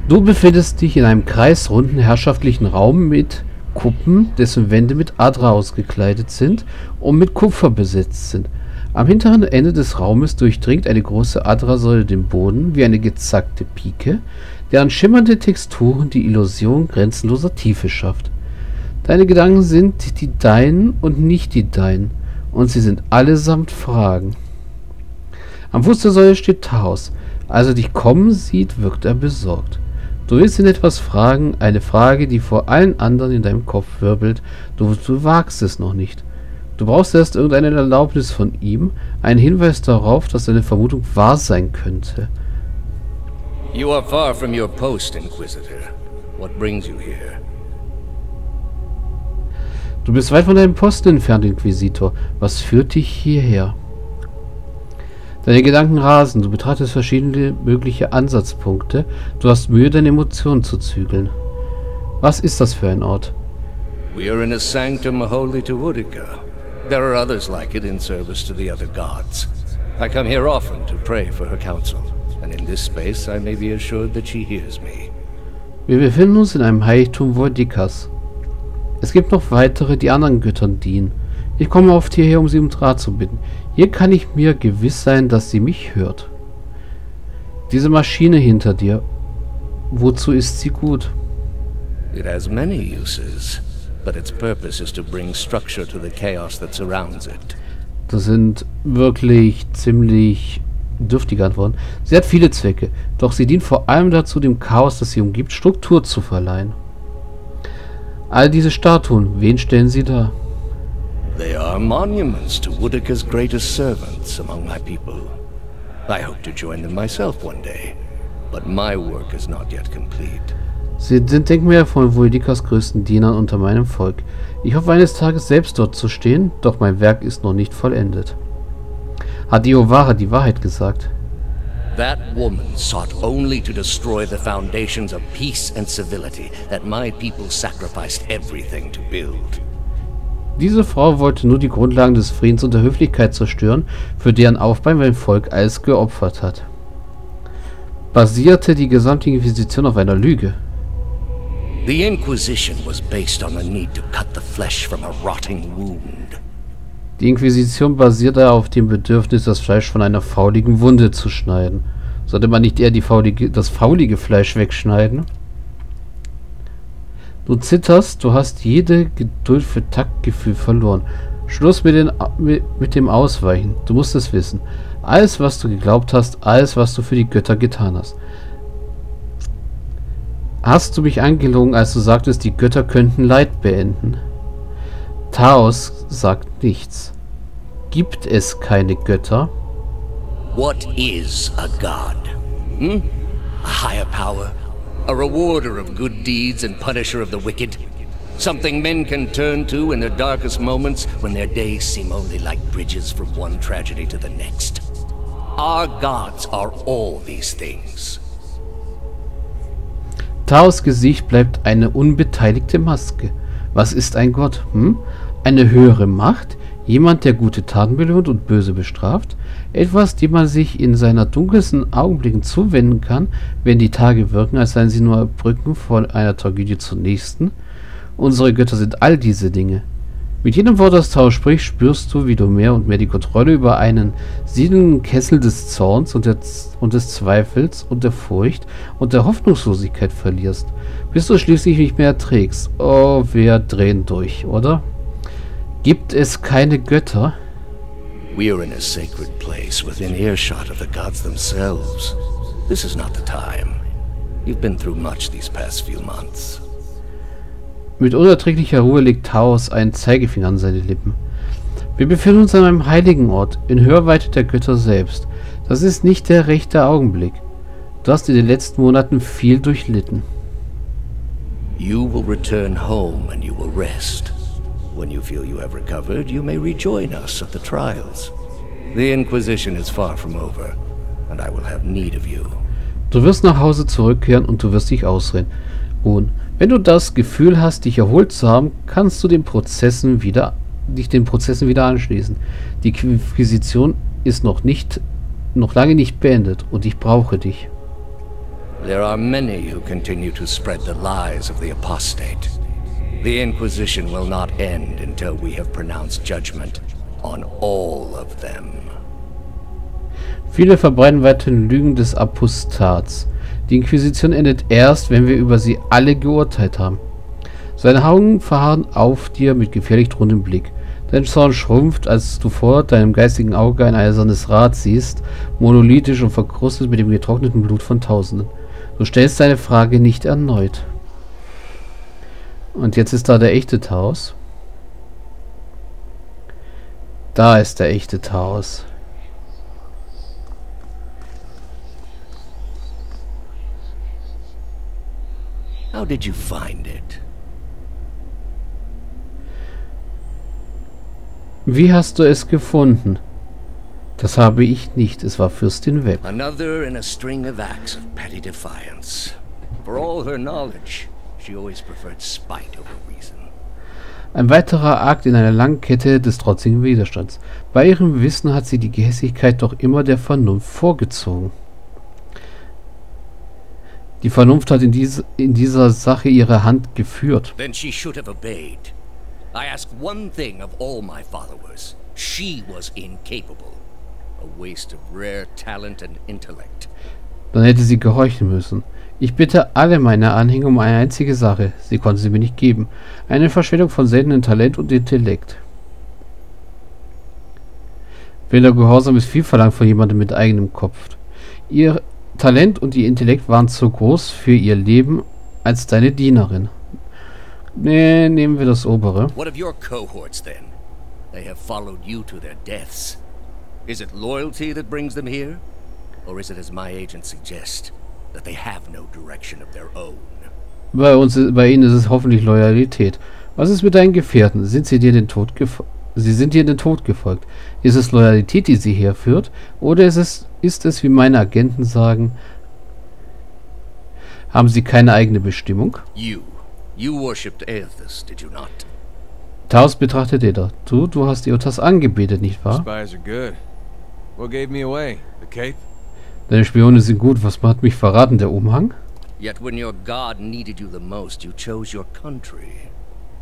Du befindest dich in einem kreisrunden herrschaftlichen Raum mit Kuppen, dessen Wände mit Adra ausgekleidet sind und mit Kupfer besetzt sind. Am hinteren Ende des Raumes durchdringt eine große Adra-Säule den Boden wie eine gezackte Pike, deren schimmernde Texturen die Illusion grenzenloser Tiefe schafft. Deine Gedanken sind die deinen und nicht die deinen, und sie sind allesamt Fragen. Am Fuß der Säule steht Taos. Als er dich kommen sieht, wirkt er besorgt. Du willst ihn etwas fragen, eine Frage, die vor allen anderen in deinem Kopf wirbelt, du wagst es noch nicht. Du brauchst erst irgendeine Erlaubnis von ihm, einen Hinweis darauf, dass deine Vermutung wahr sein könnte. You are far from your post, Inquisitor. What brings you here? Du bist weit von deinem Posten entfernt, Inquisitor. Was führt dich hierher? Deine Gedanken rasen, du betrachtest verschiedene mögliche Ansatzpunkte, du hast Mühe, deine Emotionen zu zügeln. Was ist das für ein Ort? We are in a sanctum holy to Boudica. There are others like it in service to the other gods. I come here often to pray for her counsel, and in this space I may be assured that she hears me. Wir befinden uns in einem Heiligtum Boudicas. Es gibt noch weitere, die anderen Göttern dienen. Ich komme oft hierher, um sie um Rat zu bitten. Hier kann ich mir gewiss sein, dass sie mich hört. Diese Maschine hinter dir, wozu ist sie gut? It has many uses, but its purpose is to bring structure to the chaos that surrounds it. Das sind wirklich ziemlich dürftige Antworten. Sie hat viele Zwecke, doch sie dient vor allem dazu, dem Chaos, das sie umgibt, Struktur zu verleihen. All diese Statuen, wen stellen sie dar? They are monuments to Boudica's greatest servants among my people. I hope to join them myself one day, but my work is not yet complete. Sie sind Denkmäler von Boudicas größten Dienern unter meinem Volk. Ich hoffe eines Tages selbst dort zu stehen, doch mein Werk ist noch nicht vollendet. Hat Iovara die Wahrheit gesagt? That woman sought only to destroy the foundations of peace and civility that my people sacrificed everything to build. Diese Frau wollte nur die Grundlagen des Friedens und der Höflichkeit zerstören, für deren Aufbau mein Volk alles geopfert hat. Basierte die gesamte Inquisition auf einer Lüge? The Inquisition was based on the need to cut the flesh from a rotting wound. Die Inquisition basierte auf dem Bedürfnis, das Fleisch von einer fauligen Wunde zu schneiden. Sollte man nicht eher das faulige Fleisch wegschneiden? Du zitterst, du hast jede Geduld für Taktgefühl verloren. Schluss mit dem Ausweichen. Du musst es wissen. Alles, was du geglaubt hast, alles, was du für die Götter getan hast. Hast du mich angelogen, als du sagtest, die Götter könnten Leid beenden? Taos sagt nichts. Gibt es keine Götter? What is a god? A higher power? A rewarder of good deeds and punisher of the wicked? Something men can turn to in their darkest moments when their days seem only like bridges from one tragedy to the next. Our gods are all these things. Taos Gesicht bleibt eine unbeteiligte Maske. Was ist ein Gott? Eine höhere Macht? Jemand, der gute Taten belohnt und böse bestraft? Etwas, dem man sich in seiner dunkelsten Augenblicken zuwenden kann, wenn die Tage wirken, als seien sie nur Brücken von einer Tragödie zur nächsten? Unsere Götter sind all diese Dinge. Mit jedem Wort, das Taos spricht, spürst du, wie du mehr und mehr die Kontrolle über einen siedenden Kessel des Zorns und des Zweifels und der Furcht und der Hoffnungslosigkeit verlierst, bis du schließlich nicht mehr erträgst. Oh, wir drehen durch, oder? Gibt es keine Götter? We are in a sacred place within earshot of the gods themselves. This is not the time. You've been through much these past few months. Mit unerträglicher Ruhe legt Taos einen Zeigefinger an seine Lippen. Wir befinden uns an einem heiligen Ort, in Hörweite der Götter selbst. Das ist nicht der rechte Augenblick. Du hast in den letzten Monaten viel durchlitten. You will return home and you will rest. When you feel you have recovered, you may rejoin us at the trials. The Inquisition is far from over, and I will have need of you. Du wirst nach Hause zurückkehren und du wirst dich ausruhen. Und wenn du das Gefühl hast, dich erholt zu haben, kannst du dich den Prozessen wieder anschließen. Die Inquisition ist noch lange nicht beendet und ich brauche dich. There are many who continue to spread the lies of the apostate. The Inquisition will not end until we have pronounced judgment on all of them. Viele verbreiten weiterhin Lügen des Apostats. Die Inquisition endet erst, wenn wir über sie alle geurteilt haben. Seine Augen verharren auf dir mit gefährlich drohendem Blick. Dein Zorn schrumpft, als du vor deinem geistigen Auge ein eisernes Rad siehst, monolithisch und verkrustet mit dem getrockneten Blut von Tausenden. Du stellst deine Frage nicht erneut. Und jetzt ist da der echte Taos. Da ist der echte Taos. How did you find it? Wie hast du es gefunden? Das habe ich nicht. Es war Fürstin Webb. Another in a string of acts of petty defiance. For all her knowledge, she always preferred spite over reason. Ein weiterer Akt in einer langen Kette des trotzigen Widerstands. Bei ihrem Wissen hat sie die Gehässigkeit doch immer der Vernunft vorgezogen. Die Vernunft hat in dieser Sache ihre Hand geführt. Then she should have obeyed. I ask one thing of all my followers. She was incapable. A waste of rare talent and intellect. Dann hätte sie gehorchen müssen. Ich bitte alle meine Anhänger um eine einzige Sache. Sie konnte sie mir nicht geben. Eine Verschwendung von seltenem Talent und Intellekt. Wilder Gehorsam ist viel verlangt von jemandem mit eigenem Kopf. Ihr Talent und ihr Intellekt waren zu groß für ihr Leben als deine Dienerin. Nee, nehmen wir das obere. What of your cohorts then? They have followed you to their deaths. Is it loyalty that brings them here? Or is it, as my agents suggest, that they have no direction of their own? Bei ihnen ist es hoffentlich Loyalität. Was ist mit deinen Gefährten? Sind sie dir Sie sind dir in den Tod gefolgt. Ist es Loyalität, die sie herführt? Oder ist es, wie meine Agenten sagen, haben sie keine eigene Bestimmung? You worshipped Aethys, did you not? Taos betrachtet Edda. Du hast Eotas angebetet, nicht wahr? Spies are good. What gave me away? The cape? Deine Spione sind gut. Was hat mich verraten, der Umhang? Yet when your god needed you the most, you chose your country.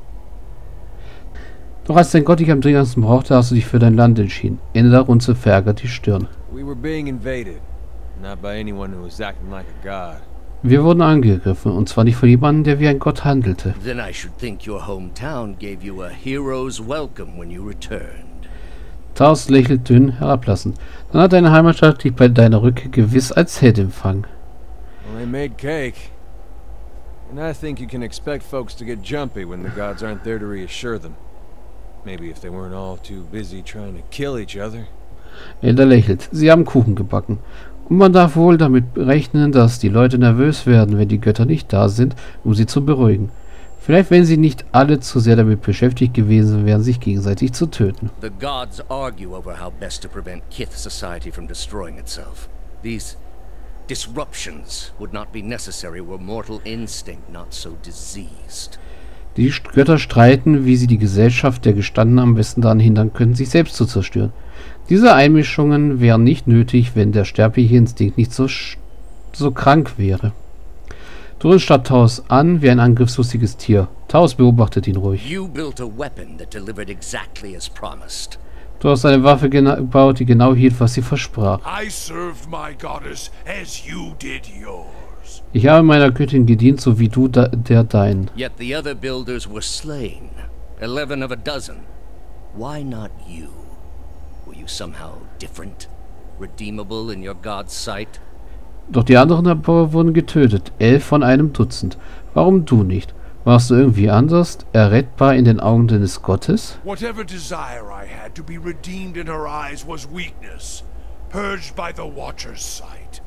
Doch als dein Gott dich am dringendsten brauchte, hast du dich für dein Land entschieden. Edda runzelte verärgert die Stirn. We were being invaded, not by anyone who was acting like a god. Wir wurden angegriffen, und zwar nicht von jemandem, der wie ein Gott handelte. Then I should think your hometown gave you a hero's welcome when you returned. Taos lächelt dünn herablassend. Dann hat deine Heimatstadt dich bei deiner Rückkehr gewiss als Held empfangen. Well, they made cake. And I think you can expect folks to get jumpy when the gods aren't there to reassure them. Maybe if they weren't all too busy trying to kill each other. Edda lächelt. Sie haben Kuchen gebacken. Und man darf wohl damit rechnen, dass die Leute nervös werden, wenn die Götter nicht da sind, um sie zu beruhigen. Vielleicht, wenn sie nicht alle zu sehr damit beschäftigt gewesen wären, sich gegenseitig zu töten. The gods argue over how best to prevent Kith society from destroying itself. These disruptions would not be necessary were mortal instinct not so diseased. Die Götter streiten, wie sie die Gesellschaft der Gestandenen am besten daran hindern können, sich selbst zu zerstören. Diese Einmischungen wären nicht nötig, wenn der sterbliche Instinkt nicht so krank wäre. Durin starrt Taos an wie ein angriffslustiges Tier. Taos beobachtet ihn ruhig. You built a weapon that delivered exactly as promised. Du hast eine Waffe gebaut, die genau hielt, was sie versprach. I served my goddess as you did yours. Ich habe meiner Göttin gedient, so wie du der deinen. Yet the other builders were slain. 11 of a dozen. Why not you? Were you somehow different? Redeemable in your god's sight? Doch die anderen Erbauer wurden getötet. 11 von einem Dutzend. Warum du nicht? Warst du irgendwie anders? Errettbar in den Augen deines Gottes? Whatever desire I had to be redeemed in her eyes was weakness, purged by the Watcher's sight.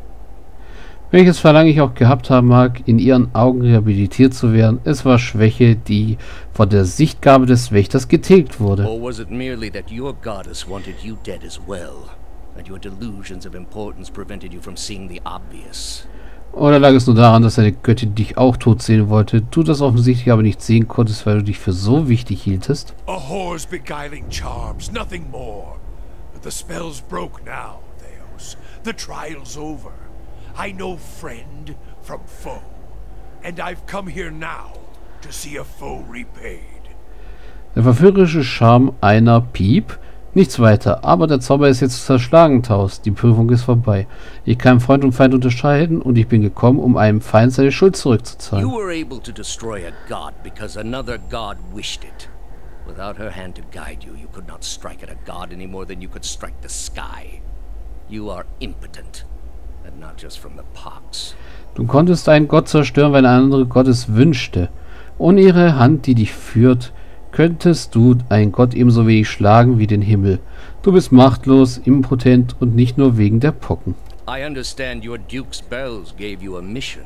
Welches Verlangen ich auch gehabt haben mag, in ihren Augen rehabilitiert zu werden, es war Schwäche, die von der Sichtgabe des Wächters getilgt wurde. Or was it merely that your goddess wanted you dead as well, and your delusions of importance prevented you from seeing the obvious? Oder lag es nur daran, dass deine Göttin dich auch tot sehen wollte, du das offensichtlich aber nicht sehen konntest, weil du dich für so wichtig hieltest? A whore's beguiling charms, nothing more. But the spell's broke now, Theos. The trial's over. I know friend from foe, and I've come here now to see a foe repaid. Der verführerische Charme einer Piep. Nichts weiter, aber der Zauber ist jetzt zerschlagen, Taos. Die Prüfung ist vorbei. Ich kann Freund und Feind unterscheiden und ich bin gekommen, um einem Feind seine Schuld zurückzuzahlen. You were able to destroy a god because another god wished it. Without her hand to guide you, you could not strike at a god any more than you could strike the sky. You are impotent, and not just from the pox. Du konntest einen Gott zerstören, wenn ein anderer Gott es wünschte. Ohne ihre Hand, die dich führt, könntest du einen Gott ebenso wenig schlagen wie den Himmel. Du bist machtlos, impotent und nicht nur wegen der Pocken. I understand your duke's bells gave you a mission.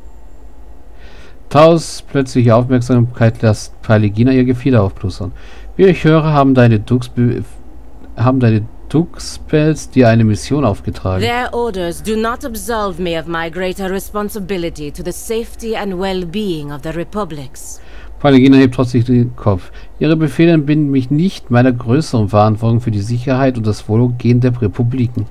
Taos plötzliche Aufmerksamkeit lässt Paligina ihr Gefieder aufblussern. Wie ich höre, haben deine Duxbells dir eine Mission aufgetragen. Their orders do not absolve me of my greater responsibility to the safety and well-being of the Republics. Paligina hebt trotzdem den Kopf. Ihre Befehle entbinden mich nicht meiner größeren Verantwortung für die Sicherheit und das Wohlergehen der Republiken.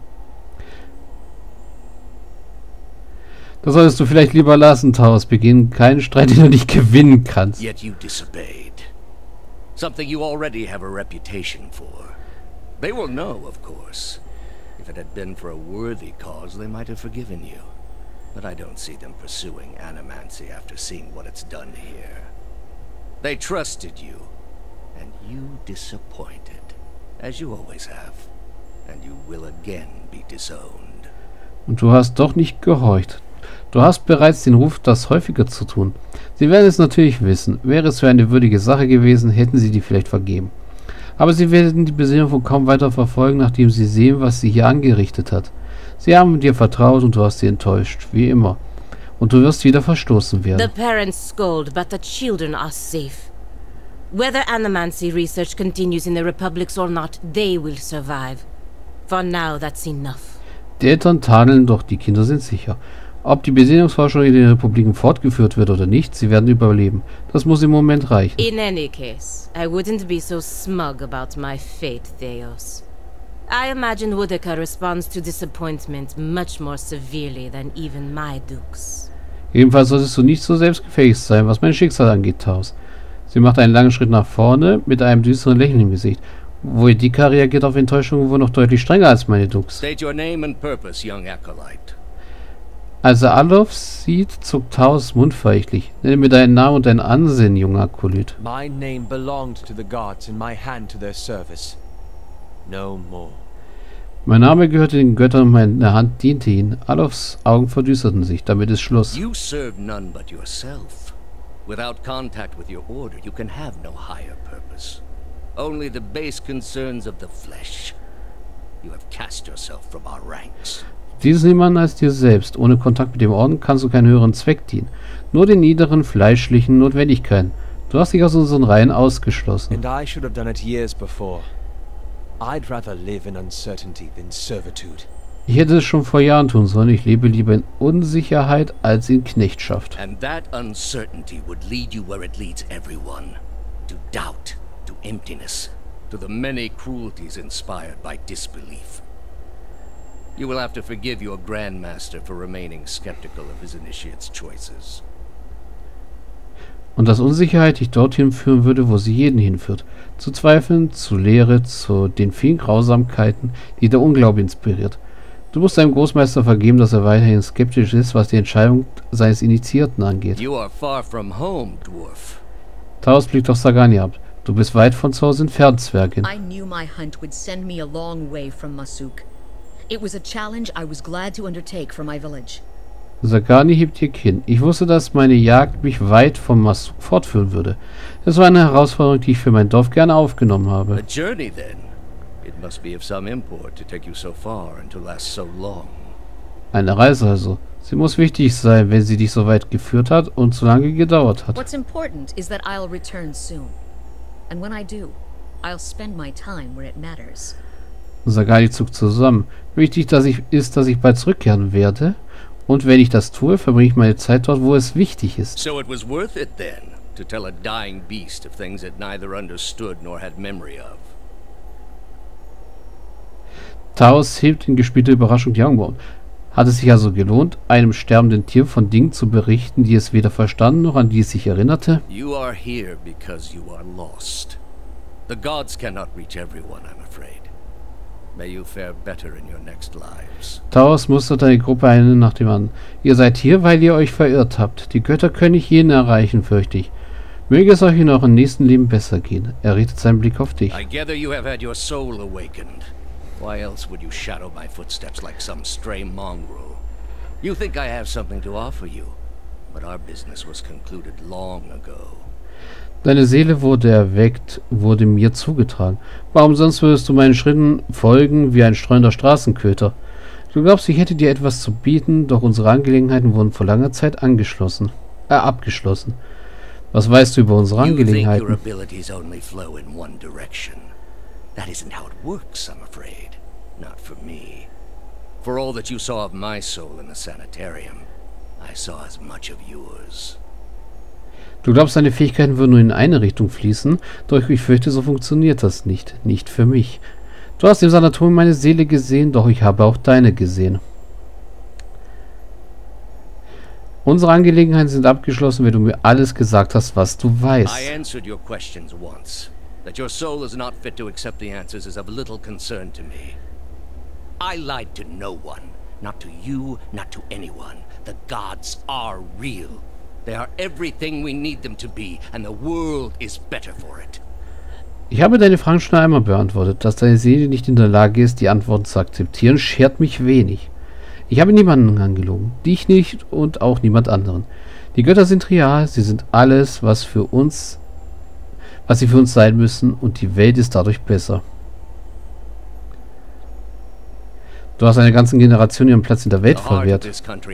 Das solltest du vielleicht lieber lassen, Taos. Beginn keinen Streit, den du nicht gewinnen kannst. Yet you disobeyed. Something you already have a reputation for. They will know, of course. If it had been for a worthy cause, they might have forgiven you. But I don't see them pursuing animancy after seeing what it's done here. They trusted you, and you disappointed, as you always have, and you will again be disowned. Und du hast doch nicht gehorcht. Du hast bereits den Ruf, das häufiger zu tun. Sie werden es natürlich wissen. Wäre es für eine würdige Sache gewesen, hätten sie dir vielleicht vergeben. Aber sie werden die Besinnung von kaum weiter verfolgen, nachdem sie sehen, was sie hier angerichtet hat. Sie haben dir vertraut und du hast sie enttäuscht, wie immer. Und du wirst wieder verstoßen werden. The parents scold, but the children are safe. Whether animancy research continues in the Republics or not, they will survive. For now, that's enough. Die Eltern tadeln, doch die Kinder sind sicher. Ob die Besinnungsforschung in den Republiken fortgeführt wird oder nicht, sie werden überleben. Das muss im Moment reichen. In any case, I wouldn't be so smug about my fate, Theos. I imagine Woodica responds to disappointment much more severely than even my dukes. Jedenfalls solltest du nicht so selbstgefällig sein, was mein Schicksal angeht, Taos. Sie macht einen langen Schritt nach vorne, mit einem düsteren Lächeln im Gesicht. Woedica reagiert auf Enttäuschung wohl noch deutlich strenger als meine Dux. State your name and purpose, young acolyte. Als er Alov sieht, zuckt Taos mundverächtlich. Nenne mir deinen Namen und dein Ansehen, junger Akolyt. My name belonged to the gods and my hand to their service. No more. Mein Name gehörte den Göttern und meine Hand diente ihnen. Alovs Augen verdüsterten sich. Damit ist Schluss. You serve none but yourself. Without contact with your order, you can have no higher purpose. Only the base concerns of the flesh. You have cast yourself from our ranks. Dies ist niemand als dir selbst. Ohne Kontakt mit dem Orden kannst du keinen höheren Zweck dienen. Nur den niederen, fleischlichen Notwendigkeiten. Du hast dich aus unseren Reihen ausgeschlossen. And I should have done it years before. I'd rather live in uncertainty than servitude. Ich hätte es schon vor Jahren tun sollen. Ich lebe lieber in Unsicherheit als in Knechtschaft. And that uncertainty would lead you where it leads everyone. To doubt, to emptiness, to the many cruelties inspired by disbelief. You will have to forgive your Grandmaster for remaining skeptical of his initiate's choices. Und dass Unsicherheit dich dorthin führen würde, wo sie jeden hinführt. Zu Zweifeln, zu Leere, zu den vielen Grausamkeiten, die der Unglaube inspiriert. Du musst deinem Großmeister vergeben, dass er weiterhin skeptisch ist, was die Entscheidung seines Initiierten angeht. You are far from home, dwarf. Taos blickt auf Sagani ab. Du bist weit von zu Hause entfernt, Zwergin. I knew my hunt would send me a long way from Masuk. It was a challenge I was glad to undertake for my village. Sagani hebt ihr Kinn. Ich wusste, dass meine Jagd mich weit vom Masuk fortführen würde. Es war eine Herausforderung, die ich für mein Dorf gerne aufgenommen A habe. journey, then. It must be of some import to take you so far and to last so long. Eine Reise also. Sie muss wichtig sein, wenn sie dich so weit geführt hat und so lange gedauert hat. What's important is that I'll return soon. And when I do, I'll spend my time where it matters. Sagani zuckt zusammen. Wichtig ist, dass ich bald zurückkehren werde. Und wenn ich das tue, verbringe ich meine Zeit dort, wo es wichtig ist. So it was worth it, then, to tell a dying beast of things it neither understood nor had memory of. Taos hebt in gespielter Überraschung die Augenbrauen. Hat es sich also gelohnt, einem sterbenden Tier von Dingen zu berichten, die es weder verstanden noch an die es sich erinnerte? You are here because you are lost. The gods cannot reach everyone, I'm afraid. May you fare better in your next lives. Taos musterte eine Gruppe einen nach dem anderen. Ihr seid hier, weil ihr euch verirrt habt. Die Götter können nicht jeden erreichen, fürchte ich. Möge es euch in eurem nächsten Leben besser gehen. Er richtet seinen Blick auf dich. I gather you have had your soul awakened. Why else would you shadow my footsteps like some stray mongrel? You think I have something to offer you, but our business was concluded long ago. Deine Seele wurde erweckt, wurde mir zugetragen. Warum sonst würdest du meinen Schritten folgen wie ein streunender Straßenköter? Du glaubst, ich hätte dir etwas zu bieten, doch unsere Angelegenheiten wurden vor langer Zeit abgeschlossen. Was weißt du über unsere Angelegenheiten? You think your abilities only flow in one direction. That isn't how it works, I'm afraid. Not for me. For all that you saw of my soul in the sanitarium, I saw as much of yours. Du glaubst, deine Fähigkeiten würden nur in eine Richtung fließen, doch ich fürchte, so funktioniert das nicht. Nicht für mich. Du hast im Sanatorium meine Seele gesehen, doch ich habe auch deine gesehen. Unsere Angelegenheiten sind abgeschlossen, wenn du mir alles gesagt hast, was du weißt. I answered your questions once. That your soul is not fit to accept the answers is of little concern to me. I lied to no one. Not to you, not to anyone. The gods are real. They are everything we need them to be, and the world is better for it. Ich habe deine Fragen schon einmal beantwortet. Dass deine Seele nicht in der Lage ist, die Antworten zu akzeptieren, schert mich wenig. Ich habe niemanden angelogen. Dich nicht und auch niemand anderen. Die Götter sind real, sie sind alles, was sie für uns sein müssen, und die Welt ist dadurch besser. Du hast einer ganzen Generation ihren Platz in der Welt verwehrt.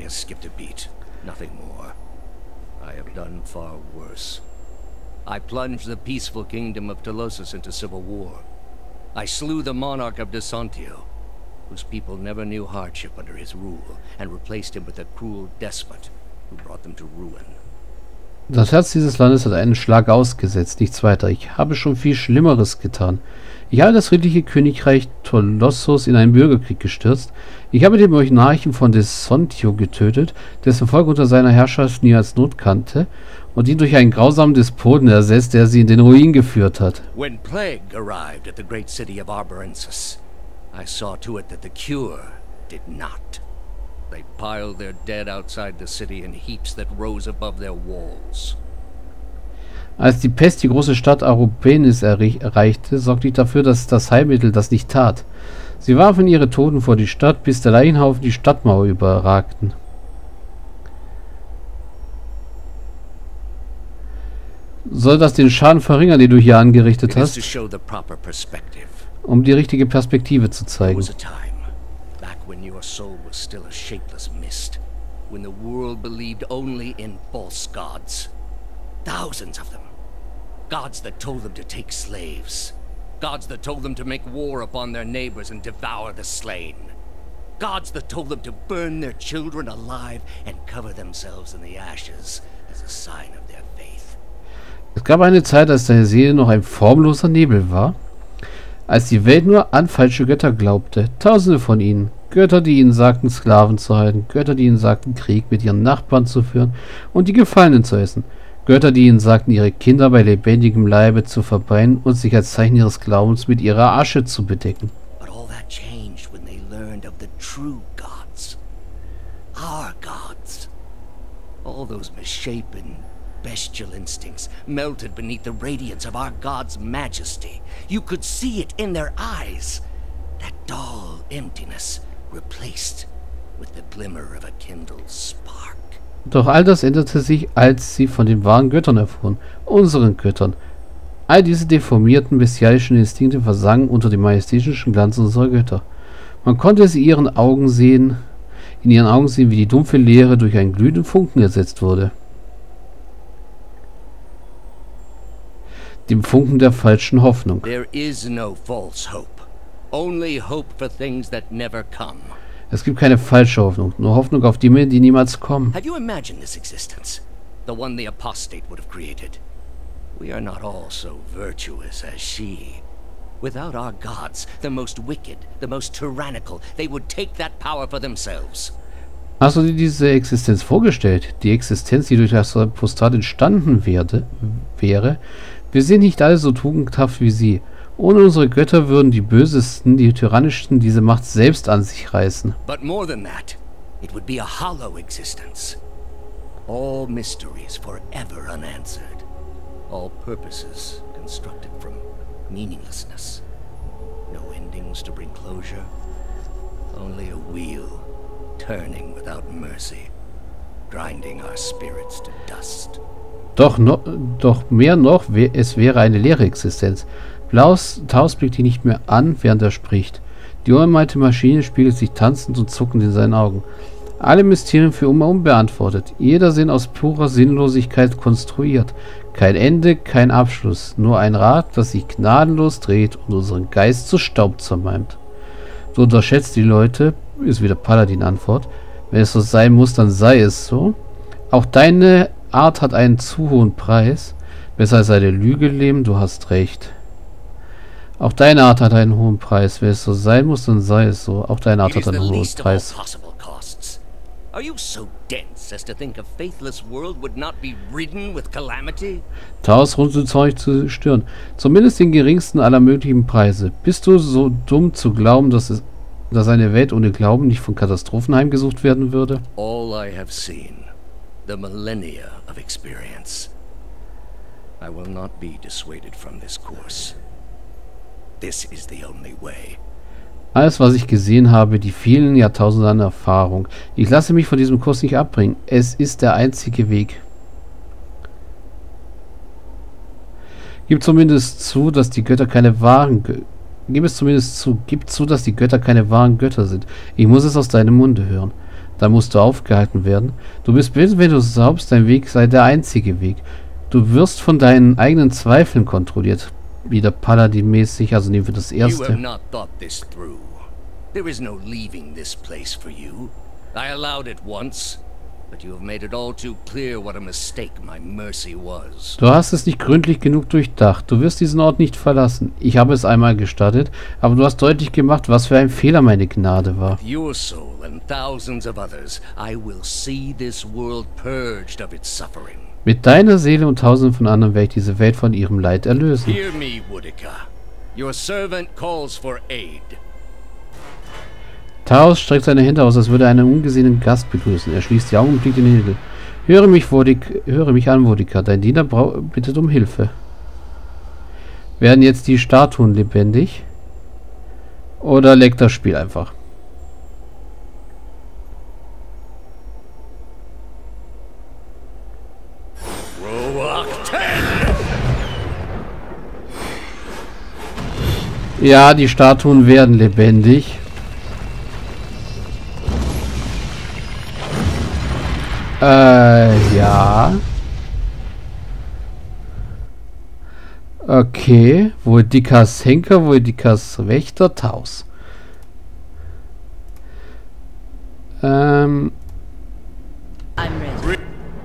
Done far worse. I plunged the peaceful kingdom of Telosus into civil war. I slew the monarch of Desantio, whose people never knew hardship under his rule, and replaced him with a cruel despot who brought them to ruin. Das Herz dieses Landes hat einen Schlag ausgesetzt, nichts weiter. Ich habe schon viel Schlimmeres getan. Ich habe das friedliche Königreich Tolossos in einen Bürgerkrieg gestürzt. Ich habe den Monarchen von Desantio getötet, dessen Volk unter seiner Herrschaft nie als Not kannte, und ihn durch einen grausamen Despoten ersetzt, der sie in den Ruin geführt hat. When plague arrived at the great city of Arborensis, I saw to it that the cure did not. They piled their dead outside the city in heaps that rose above their walls. Als die Pest die große Stadt Arborensis erreichte, sorgte ich dafür, dass das Heilmittel das nicht tat. Sie warfen ihre Toten vor die Stadt, bis der Leichenhaufen die Stadtmauer überragten. Soll das den Schaden verringern, den du hier angerichtet hast? Um die richtige Perspektive zu zeigen. Thousands of them. Gods that told them to take slaves. Gods that told them to make war upon their neighbors and devour the slain. Gods that told them to burn their children alive and cover themselves in the ashes as a sign of their faith. Es gab eine Zeit, als deine Seele noch ein formloser Nebel war, als die Welt nur an falsche Götter glaubte. Tausende von ihnen. Götter, die ihnen sagten, Sklaven zu halten. Götter, die ihnen sagten, Krieg mit ihren Nachbarn zu führen und die Gefallenen zu essen. Götter, die ihnen sagten, ihre Kinder bei lebendigem Leibe zu verbrennen und sich als Zeichen ihres Glaubens mit ihrer Asche zu bedecken. But all that changed when they learned of the true gods. Our gods. All those misshapen, bestial instincts melted beneath the radiance of our God's majesty. You could see it in their eyes. That dull emptiness replaced with the glimmer of a kindled spark. Doch all das änderte sich, als sie von den wahren Göttern erfuhren, unseren Göttern. All diese deformierten, bestialischen Instinkte versanken unter dem majestätischen Glanz unserer Götter. Man konnte in ihren Augen sehen, wie die dumpfe Leere durch einen glühenden Funken ersetzt wurde. Dem Funken der falschen Hoffnung. There is no false hope. Only hope for things that never come. Es gibt keine falsche Hoffnung, nur Hoffnung auf Dinge, die niemals kommen. Have you imagined this existence? The one the apostate would have created. We are not all so virtuous as she. Without our gods, the most wicked, the most tyrannical, they would take that power for themselves. Hast du dir diese Existenz vorgestellt? Die Existenz, die durch das Apostat entstanden wäre? Wir sind nicht alle so tugendhaft wie sie. Ohne unsere Götter würden die Bösesten, die Tyrannischsten diese Macht selbst an sich reißen. But more than that, it would be a hollow existence. All mysteries forever unanswered. All purposes constructed from meaninglessness. No endings to bring closure. Only a wheel, turning without mercy, grinding our spirits to dust. Doch mehr noch, es wäre eine leere Existenz. Taos blickt ihn nicht mehr an, während er spricht. Die urmalte Maschine spiegelt sich tanzend und zuckend in seinen Augen. Alle Mysterien für immer unbeantwortet. Jeder Sinn aus purer Sinnlosigkeit konstruiert. Kein Ende, kein Abschluss. Nur ein Rad, das sich gnadenlos dreht und unseren Geist zu Staub zermalmt. Du unterschätzt die Leute, ist wieder Paladin-Antwort. Wenn es so sein muss, dann sei es so. Auch deine Art hat einen zu hohen Preis. Besser als eine Lüge leben, du hast recht. Auch deine Art hat einen hohen Preis. Wenn es so sein muss, dann sei es so. Auch deine Art hat einen hohen Preis. Are you so dense as to think a faithless world would not be ridden with calamity? Taos runzelt zornig zu Stirn. Zumindest den geringsten aller möglichen Preise. Bist du so dumm zu glauben, dass eine Welt ohne Glauben nicht von Katastrophen heimgesucht werden würde? All I have seen, the millennia of experience. I will not be dissuaded from this course. This is the only way. Alles, was ich gesehen habe, die vielen Jahrtausende an Erfahrung. Ich lasse mich von diesem Kurs nicht abbringen. Es ist der einzige Weg. Gib zumindest zu, dass die Götter keine wahren Gib zu, dass die Götter keine wahren Götter sind. Ich muss es aus deinem Munde hören. Dann musst du aufgehalten werden. Du bist blind, wenn du glaubst, dein Weg sei der einzige Weg. Du wirst von deinen eigenen Zweifeln kontrolliert. Wieder Paladin-mäßig, also nehmen wir das erste. You have not thought this through. There is no leaving this place for you. I allowed it once, but you have made it all too clear what a mistake my mercy was. Du hast es nicht gründlich genug durchdacht. Du wirst diesen Ort nicht verlassen. Ich habe es einmal gestattet, aber du hast deutlich gemacht, was für ein Fehler meine Gnade war. With your soul and thousands of others, I will see this world purged of its suffering. Mit deiner Seele und tausenden von anderen werde ich diese Welt von ihrem Leid erlösen. Hear me, Boudica. Your servant calls for aid. Taos streckt seine Hände aus, als würde er einen ungesehenen Gast begrüßen. Er schließt die Augen und blickt in den Himmel. Höre mich an, Boudica. Dein Diener bittet um Hilfe. Werden jetzt die Statuen lebendig? Oder leckt das Spiel einfach? Ja, die Statuen werden lebendig. Ja. Okay. Boudikas Henker, Boudikas Wächter, Taos. I'm ready.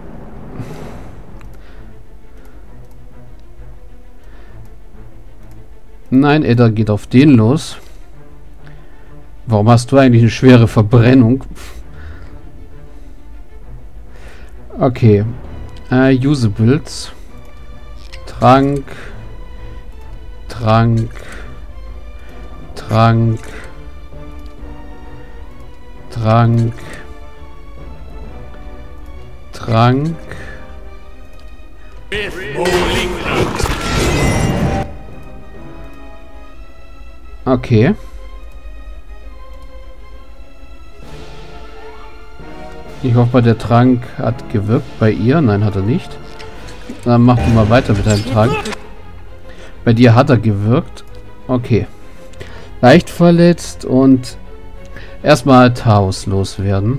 Nein, Edda geht auf den los. Warum hast du eigentlich eine schwere Verbrennung? Okay. Usables. Trank. Trank. Trank. Trank. Trank. Okay. Ich hoffe, der Trank hat gewirkt bei ihr. Nein, hat er nicht. Dann mach du mal weiter mit deinem Trank. Bei dir hat er gewirkt. Okay. Leicht verletzt und erstmal Taos loswerden.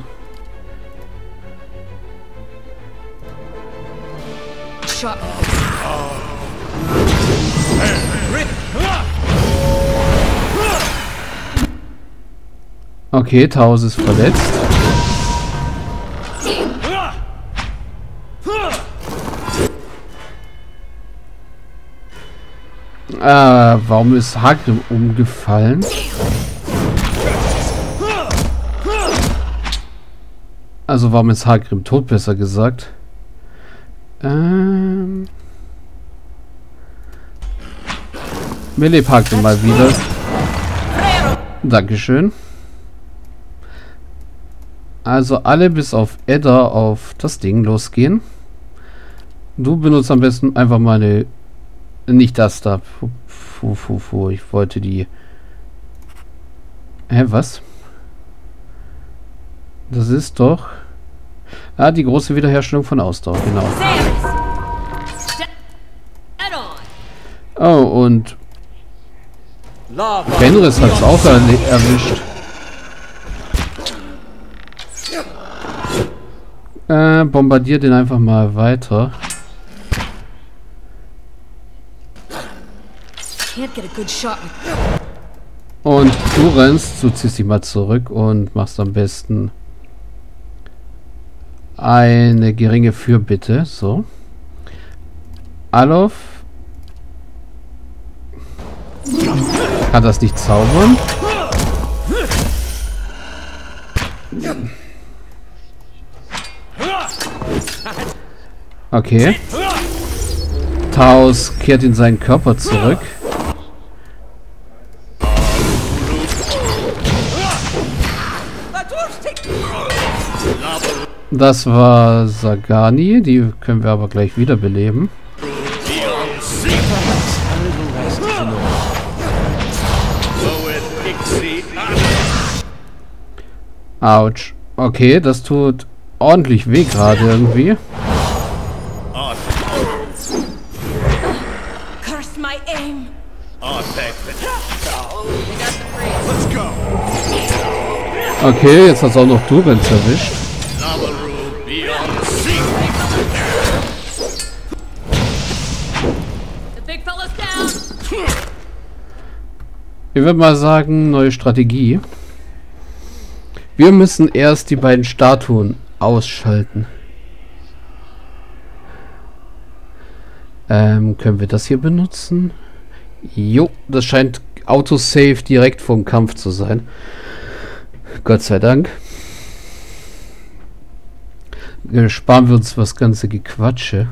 Okay, Taos ist verletzt. Warum ist Hagrim umgefallen? Also warum ist Hagrim tot, besser gesagt. Melee parkte mal wieder. Dankeschön. Also alle bis auf Edda auf das Ding losgehen. Du benutzt am besten einfach mal eine... Nicht das da. Ich wollte die... Hä, was? Das ist doch... Ah, die große Wiederherstellung von Ausdauer, genau. Oh, und... Fenris hat es auch erwischt. Bombardier den einfach mal weiter. Und du rennst, du ziehst dich mal zurück und machst am besten eine geringe Fürbitte. So. Alof kann das nicht zaubern. Okay. Taos kehrt in seinen Körper zurück. Das war Sagani, die können wir aber gleich wiederbeleben. Autsch. Okay, das tut ordentlich weh gerade irgendwie. Okay, jetzt hat es auch noch Durens erwischt. Ich würde mal sagen, neue Strategie. Wir müssen erst die beiden Statuen ausschalten. Können wir das hier benutzen? Jo, das scheint Autosave direkt vom Kampf zu sein. Gott sei Dank. Sparen wir uns das ganze Gequatsche.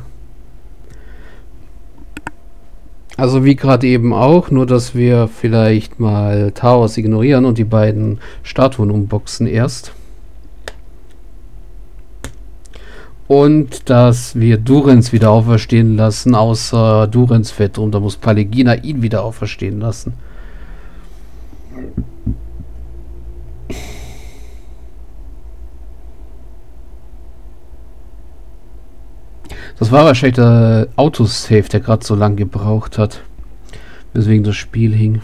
Also wie gerade eben auch, nur dass wir vielleicht mal Taos ignorieren und die beiden Statuen unboxen erst. Und dass wir Durens wieder auferstehen lassen, außer Durens fett. Und da muss Palegina ihn wieder auferstehen lassen. Das war wahrscheinlich der Autosave, der gerade so lang gebraucht hat. Weswegen das Spiel hing.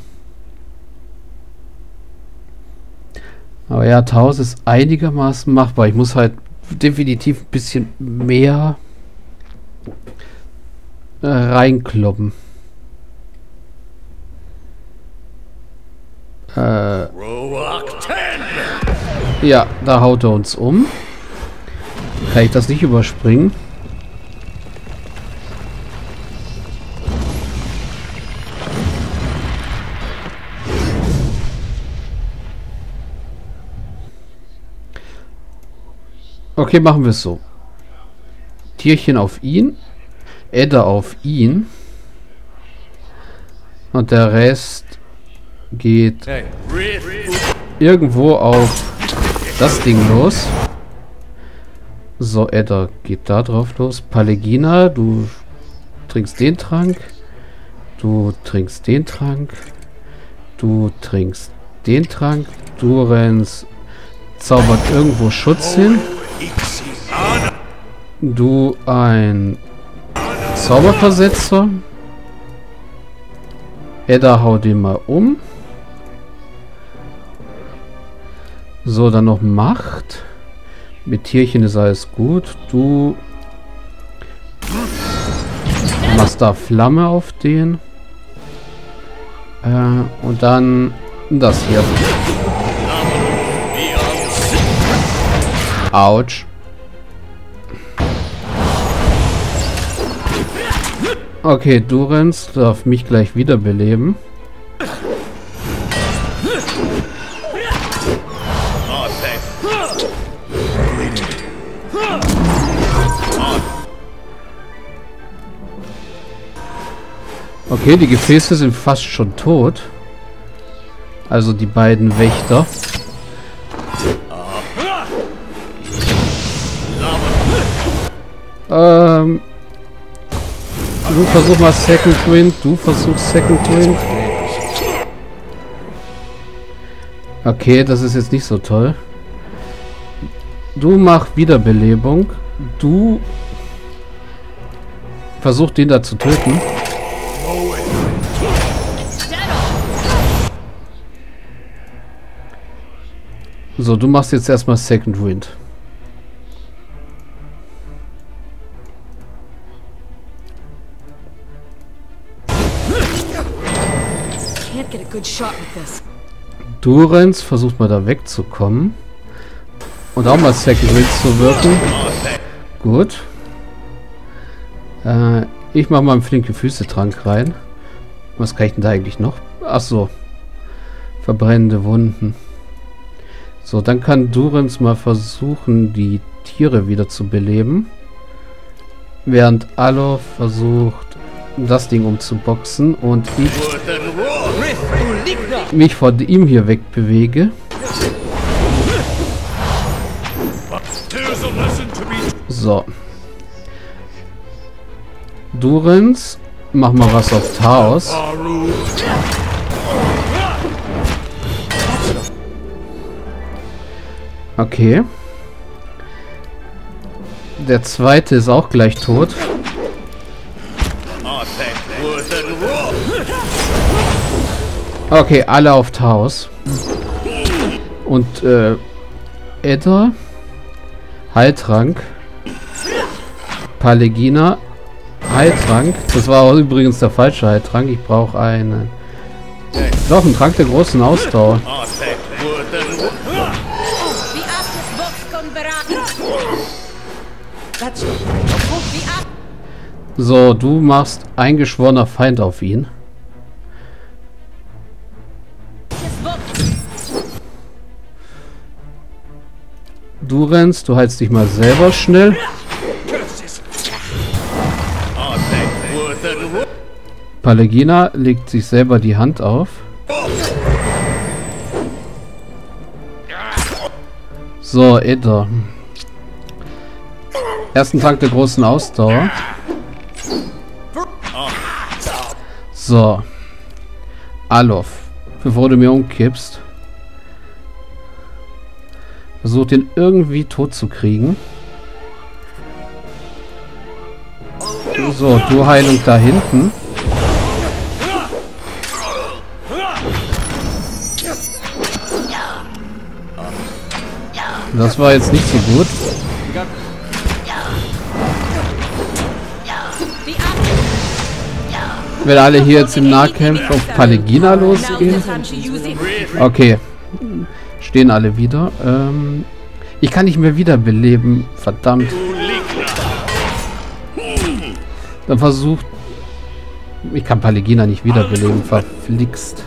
Aber ja, Taos ist einigermaßen machbar. Ich muss halt definitiv ein bisschen mehr reinkloppen. Ja, da haut er uns um. Kann ich das nicht überspringen? Okay, machen wir es so. Tierchen auf ihn, Edda auf ihn und der Rest geht irgendwo auf das Ding los. So, Edda geht da drauf los. Palegina, du trinkst den Trank. Du trinkst den Trank. Du trinkst den Trank. Durens zaubert irgendwo Schutz hin. Du ein Zauberversetzer. Edda haut den mal um. So, dann noch Macht. Mit Tierchen ist alles gut. Du machst da Flamme auf den. Und dann das hier. Autsch. Okay, Durens darf mich gleich wiederbeleben. Okay, die Gefäße sind fast schon tot. Also die beiden Wächter. Du versuch mal Second Wind. Du versuchst Second Wind. Okay, das ist jetzt nicht so toll. Du mach Wiederbelebung. Du versuch den da zu töten. So, du machst jetzt erstmal Second Wind. Can't get a good shot with this. Durens versucht mal da wegzukommen. Und auch mal Second Wind zu wirken. Gut. Ich mache mal einen flinke Füße-Trank rein. Was kann ich denn da eigentlich noch? Ach so. Verbrennende Wunden. So, dann kann Durens mal versuchen, die Tiere wieder zu beleben. Während Alof versucht, das Ding umzuboxen und ich mich von ihm hier wegbewege. So. Durens, mach mal was auf Taos. Okay. Der zweite ist auch gleich tot. Okay, alle auf Taos. Und Edda, Heiltrank. Palegina, Heiltrank. Das war auch übrigens der falsche Heiltrank. Ich brauche einen. Doch, einen Trank der großen Ausdauer. So, du machst eingeschworener Feind auf ihn. Du rennst, du heilst dich mal selber schnell. Palegina legt sich selber die Hand auf. So, Edda. Ersten Trank der großen Ausdauer. So. Alof. Bevor du mir umkippst. Versuch den irgendwie tot zu kriegen. So, du Heilung da hinten. Das war jetzt nicht so gut. Wenn alle hier jetzt im Nahkampf auf Palegina losgehen. Okay. Stehen alle wieder. Ich kann nicht mehr wiederbeleben. Verdammt. Dann versucht... Ich kann Palegina nicht wiederbeleben. Verflixt.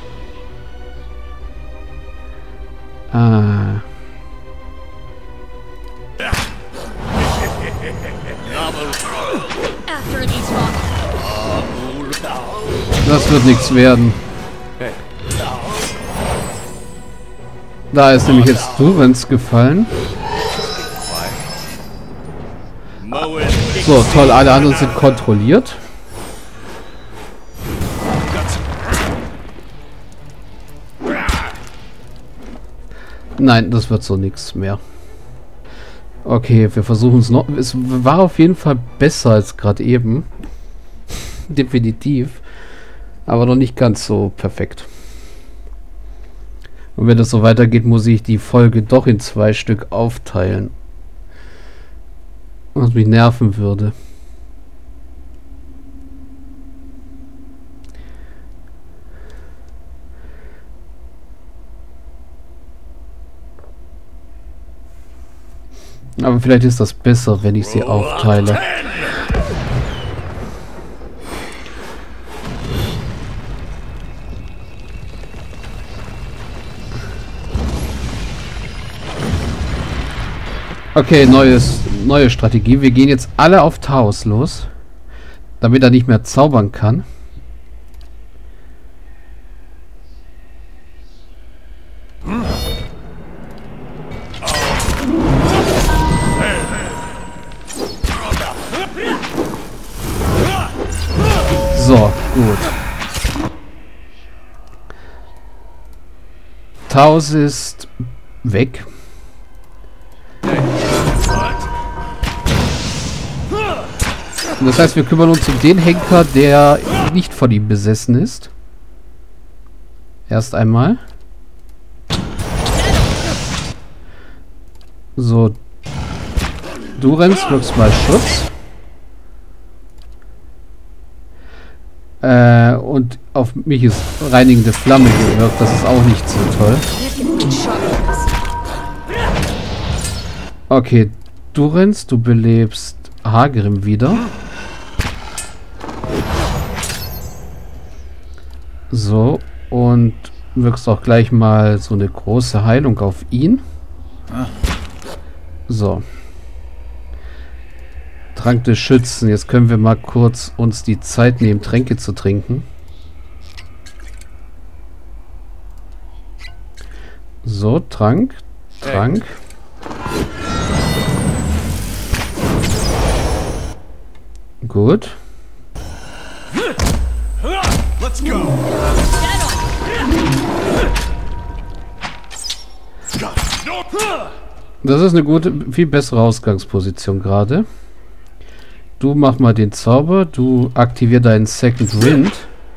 Das wird nichts werden. Da ist nämlich jetzt Durens gefallen. So, toll, alle anderen sind kontrolliert. Nein, das wird so nichts mehr. Okay, wir versuchen es noch. Es war auf jeden Fall besser als gerade eben. Definitiv. Aber noch nicht ganz so perfekt. Und wenn das so weitergeht, muss ich die Folge doch in 2 Stück aufteilen. Was mich nerven würde. Aber vielleicht ist das besser, wenn ich sie aufteile. Okay, neue Strategie. Wir gehen jetzt alle auf Taos los, damit er nicht mehr zaubern kann. So, gut. Taos ist weg. Und das heißt, wir kümmern uns um den Henker, der nicht von ihm besessen ist. Erst einmal. So. Du rennst, wirkst mal Schutz. Und auf mich ist reinigende Flamme gewirkt. Das ist auch nicht so toll. Okay, du rennst, du belebst Hagrim wieder. So, und wirkst auch gleich mal so eine große Heilung auf ihn. So. Trank des Schützen. Jetzt können wir mal kurz uns die Zeit nehmen, Tränke zu trinken. So, Trank. Gut. Let's go. Das ist eine gute, viel bessere Ausgangsposition gerade. Du mach mal den Zauber. Du aktivier deinen Second Wind.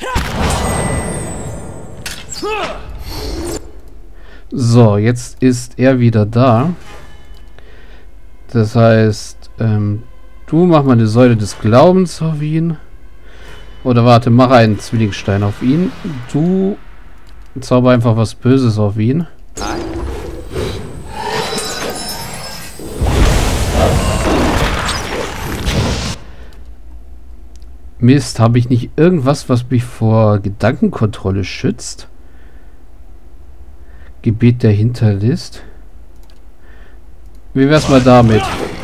So, jetzt ist er wieder da. Das heißt, du mach mal eine Säule des Glaubens auf ihn. Oder warte, mach einen Zwillingsstein auf ihn. Du zauber einfach was Böses auf ihn. Mist, habe ich nicht irgendwas, was mich vor Gedankenkontrolle schützt? Gebet der Hinterlist. Wie wär's mal damit?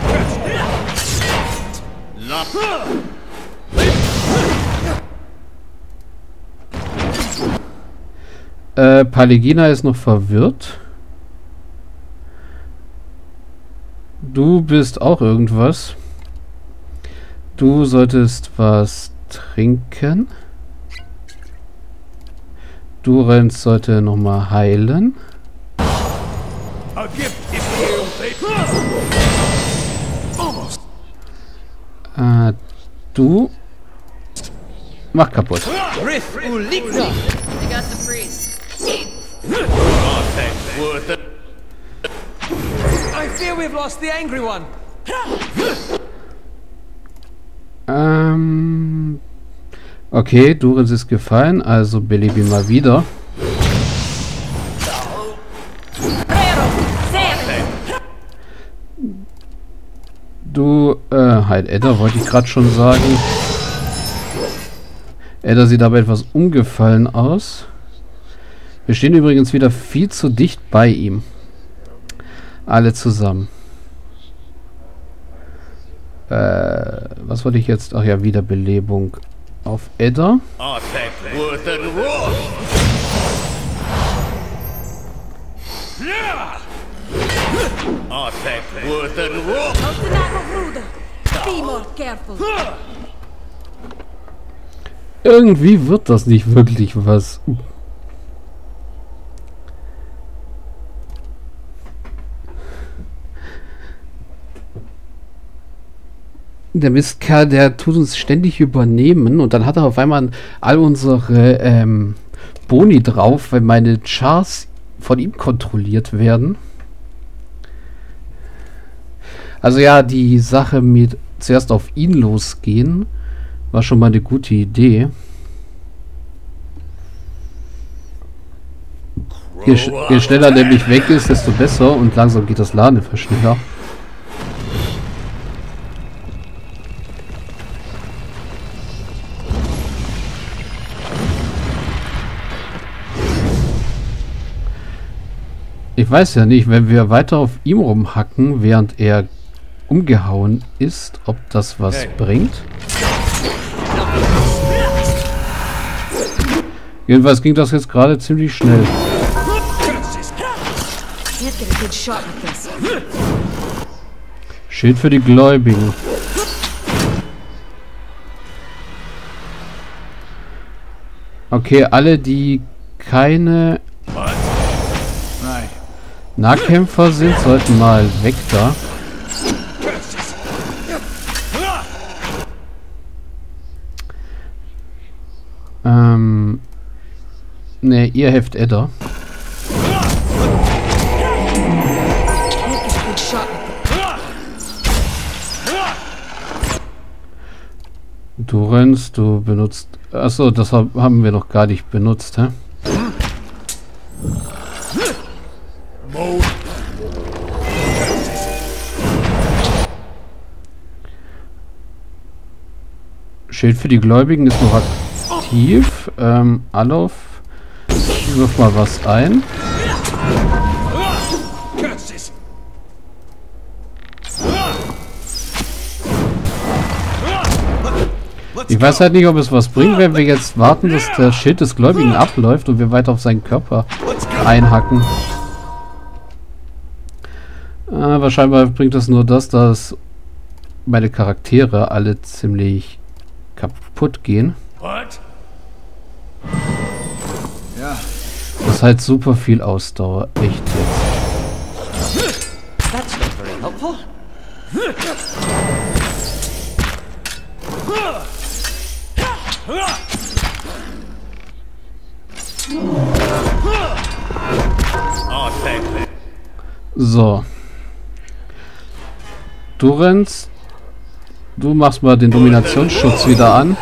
Paligina ist noch verwirrt. Du bist auch irgendwas. Du solltest was trinken. Durens sollte nochmal heilen. Du mach kaputt. I got the priest. I fear we've lost the angry one. Okay, Durens ist gefallen, also belebe ihn mal wieder. Du, halt Edda, wollte ich gerade schon sagen. Edda sieht aber etwas umgefallen aus. Wir stehen übrigens wieder viel zu dicht bei ihm. Alle zusammen. Was wollte ich jetzt? Ach ja, Wiederbelebung auf Edda. Irgendwie wird das nicht wirklich was. Der Mistkerl, der tut uns ständig übernehmen und dann hat er auf einmal all unsere Boni drauf, weil meine Chars von ihm kontrolliert werden. Also ja, die Sache mit zuerst auf ihn losgehen war schon mal eine gute Idee. Je schneller der nämlich weg ist, desto besser und langsam geht das Laden etwas schneller. Ich weiß ja nicht, wenn wir weiter auf ihm rumhacken, während er umgehauen ist, ob das was bringt. Jedenfalls ging das jetzt gerade ziemlich schnell. Schild für die Gläubigen. Okay, alle, die keine Nahkämpfer sind, sollten mal weg da. Ne, ihr Heft Edda. Du rennst, du benutzt... Achso, das haben wir noch gar nicht benutzt, hä? Schild für die Gläubigen ist noch aktiv. Alof, wirf mal was ein. Ich weiß halt nicht, ob es was bringt, wenn wir jetzt warten, dass der Schild des Gläubigen abläuft und wir weiter auf seinen Körper einhacken. Aber scheinbar bringt das nur das, dass meine Charaktere alle ziemlich kaputt gehen. Das ist halt super viel Ausdauer. Echt jetzt. That's not very helpful. So. Du rennst. Du machst mal den Dominationsschutz wieder an.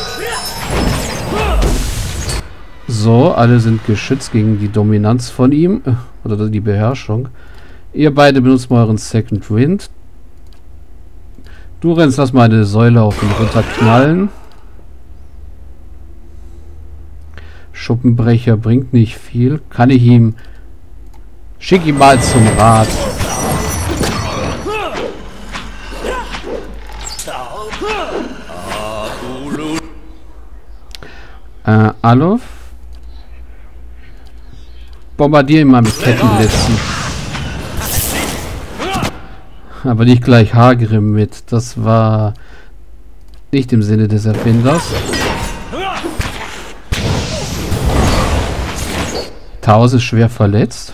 So, alle sind geschützt gegen die Dominanz von ihm. Oder die Beherrschung. Ihr beide benutzt mal euren Second Wind. Du rennst, lass mal eine Säule auf ihn runterknallen. Schuppenbrecher bringt nicht viel. Kann ich ihm... Schick ihn mal zum Rat. Alof? Bombardier ihn mal mit Kettenblitzen. Aber nicht gleich Hagrim mit. Das war nicht im Sinne des Erfinders. Taus ist schwer verletzt.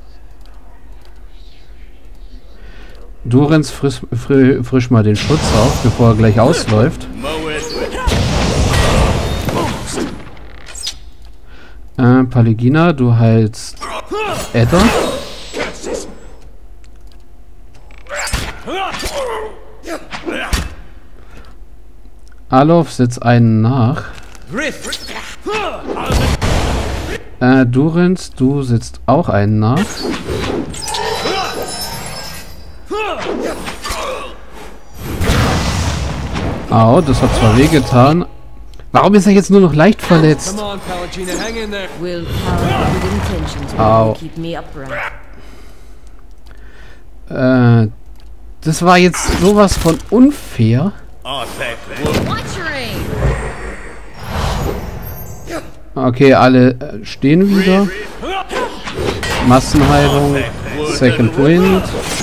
Du rennst frisch mal den Schutz auf, bevor er gleich ausläuft. Paligina, du heilst Edda. Alof, setzt einen nach. Du rennst, du setzt auch einen nach. Au, das hat zwar wehgetan. Warum ist er jetzt nur noch leicht verletzt? Au. Das war jetzt sowas von unfair. Okay, alle stehen wieder. Massenheilung, Second Wind,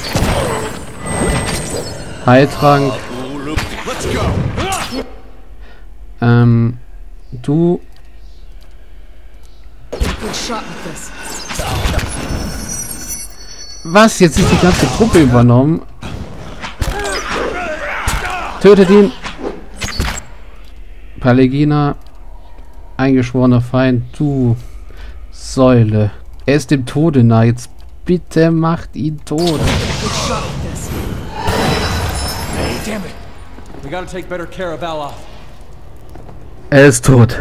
Heiltrank. Du... Was? Jetzt ist die ganze Truppe übernommen. Tötet ihn! Paligina, eingeschworener Feind, du Säule. Er ist dem Tode nah. Jetzt bitte macht ihn tot. Er ist tot.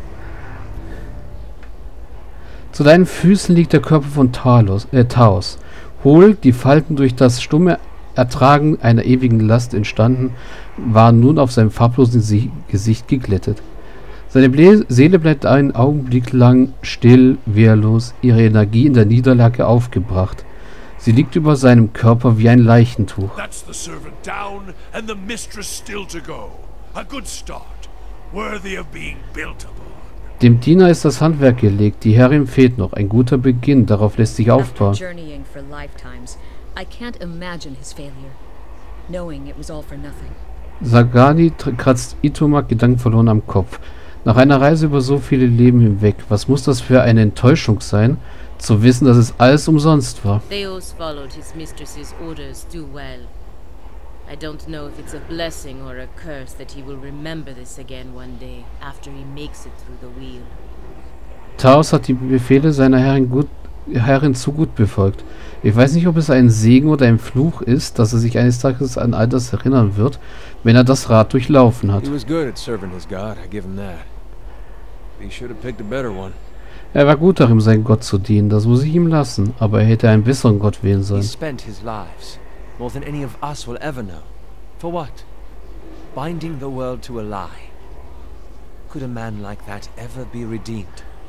Zu deinen Füßen liegt der Körper von Taos. Hohl, die Falten durch das stumme Ertragen einer ewigen Last entstanden, waren nun auf seinem farblosen Gesicht geglättet. Seine Seele bleibt einen Augenblick lang still, wehrlos, ihre Energie in der Niederlage aufgebracht. Sie liegt über seinem Körper wie ein Leichentuch. That's the servant down and the mistress still to go. A good start, worthy of being built upon. Dem Diener ist das Handwerk gelegt, die Herrin fehlt noch. Ein guter Beginn, darauf lässt sich aufbauen. After journeying for lifetimes, I can't imagine his failure, knowing it was all for nothing. Sagani kratzt Itomak gedankenverloren am Kopf. Nach einer Reise über so viele Leben hinweg, was muss das für eine Enttäuschung sein, zu wissen, dass es alles umsonst war? Theos followed his mistress's orders too well. I don't know if it's a blessing or a curse that he will remember this again one day, after he makes it through the wheel. Taos hat die Befehle seiner Herrin zu gut befolgt. Ich weiß nicht, ob es ein Segen oder ein Fluch ist, dass er sich eines Tages an all das erinnern wird, wenn er das Rad durchlaufen hat. He was good at serving his god, I give him that. He should have picked a better one. Er war gut darin, seinen Gott zu dienen, das muss ich ihm lassen, aber er hätte einen besseren Gott wählen He sollen. spent his lives, more than any of us will ever know. For what? Binding the world to a lie. Could a man like that ever be redeemed?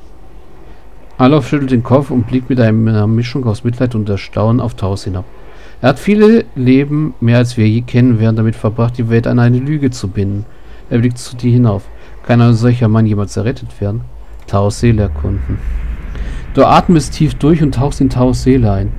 Alof schüttelt den Kopf und blickt mit einer Mischung aus Mitleid und Erstaunen auf Taos hinab. Er hat viele Leben, mehr als wir je kennen werden, damit verbracht, die Welt an eine Lüge zu binden. Er blickt zu dir hinauf. Kann ein solcher Mann jemals errettet werden? Taos Seele erkunden. Du atmest tief durch und tauchst in Taos Seele ein.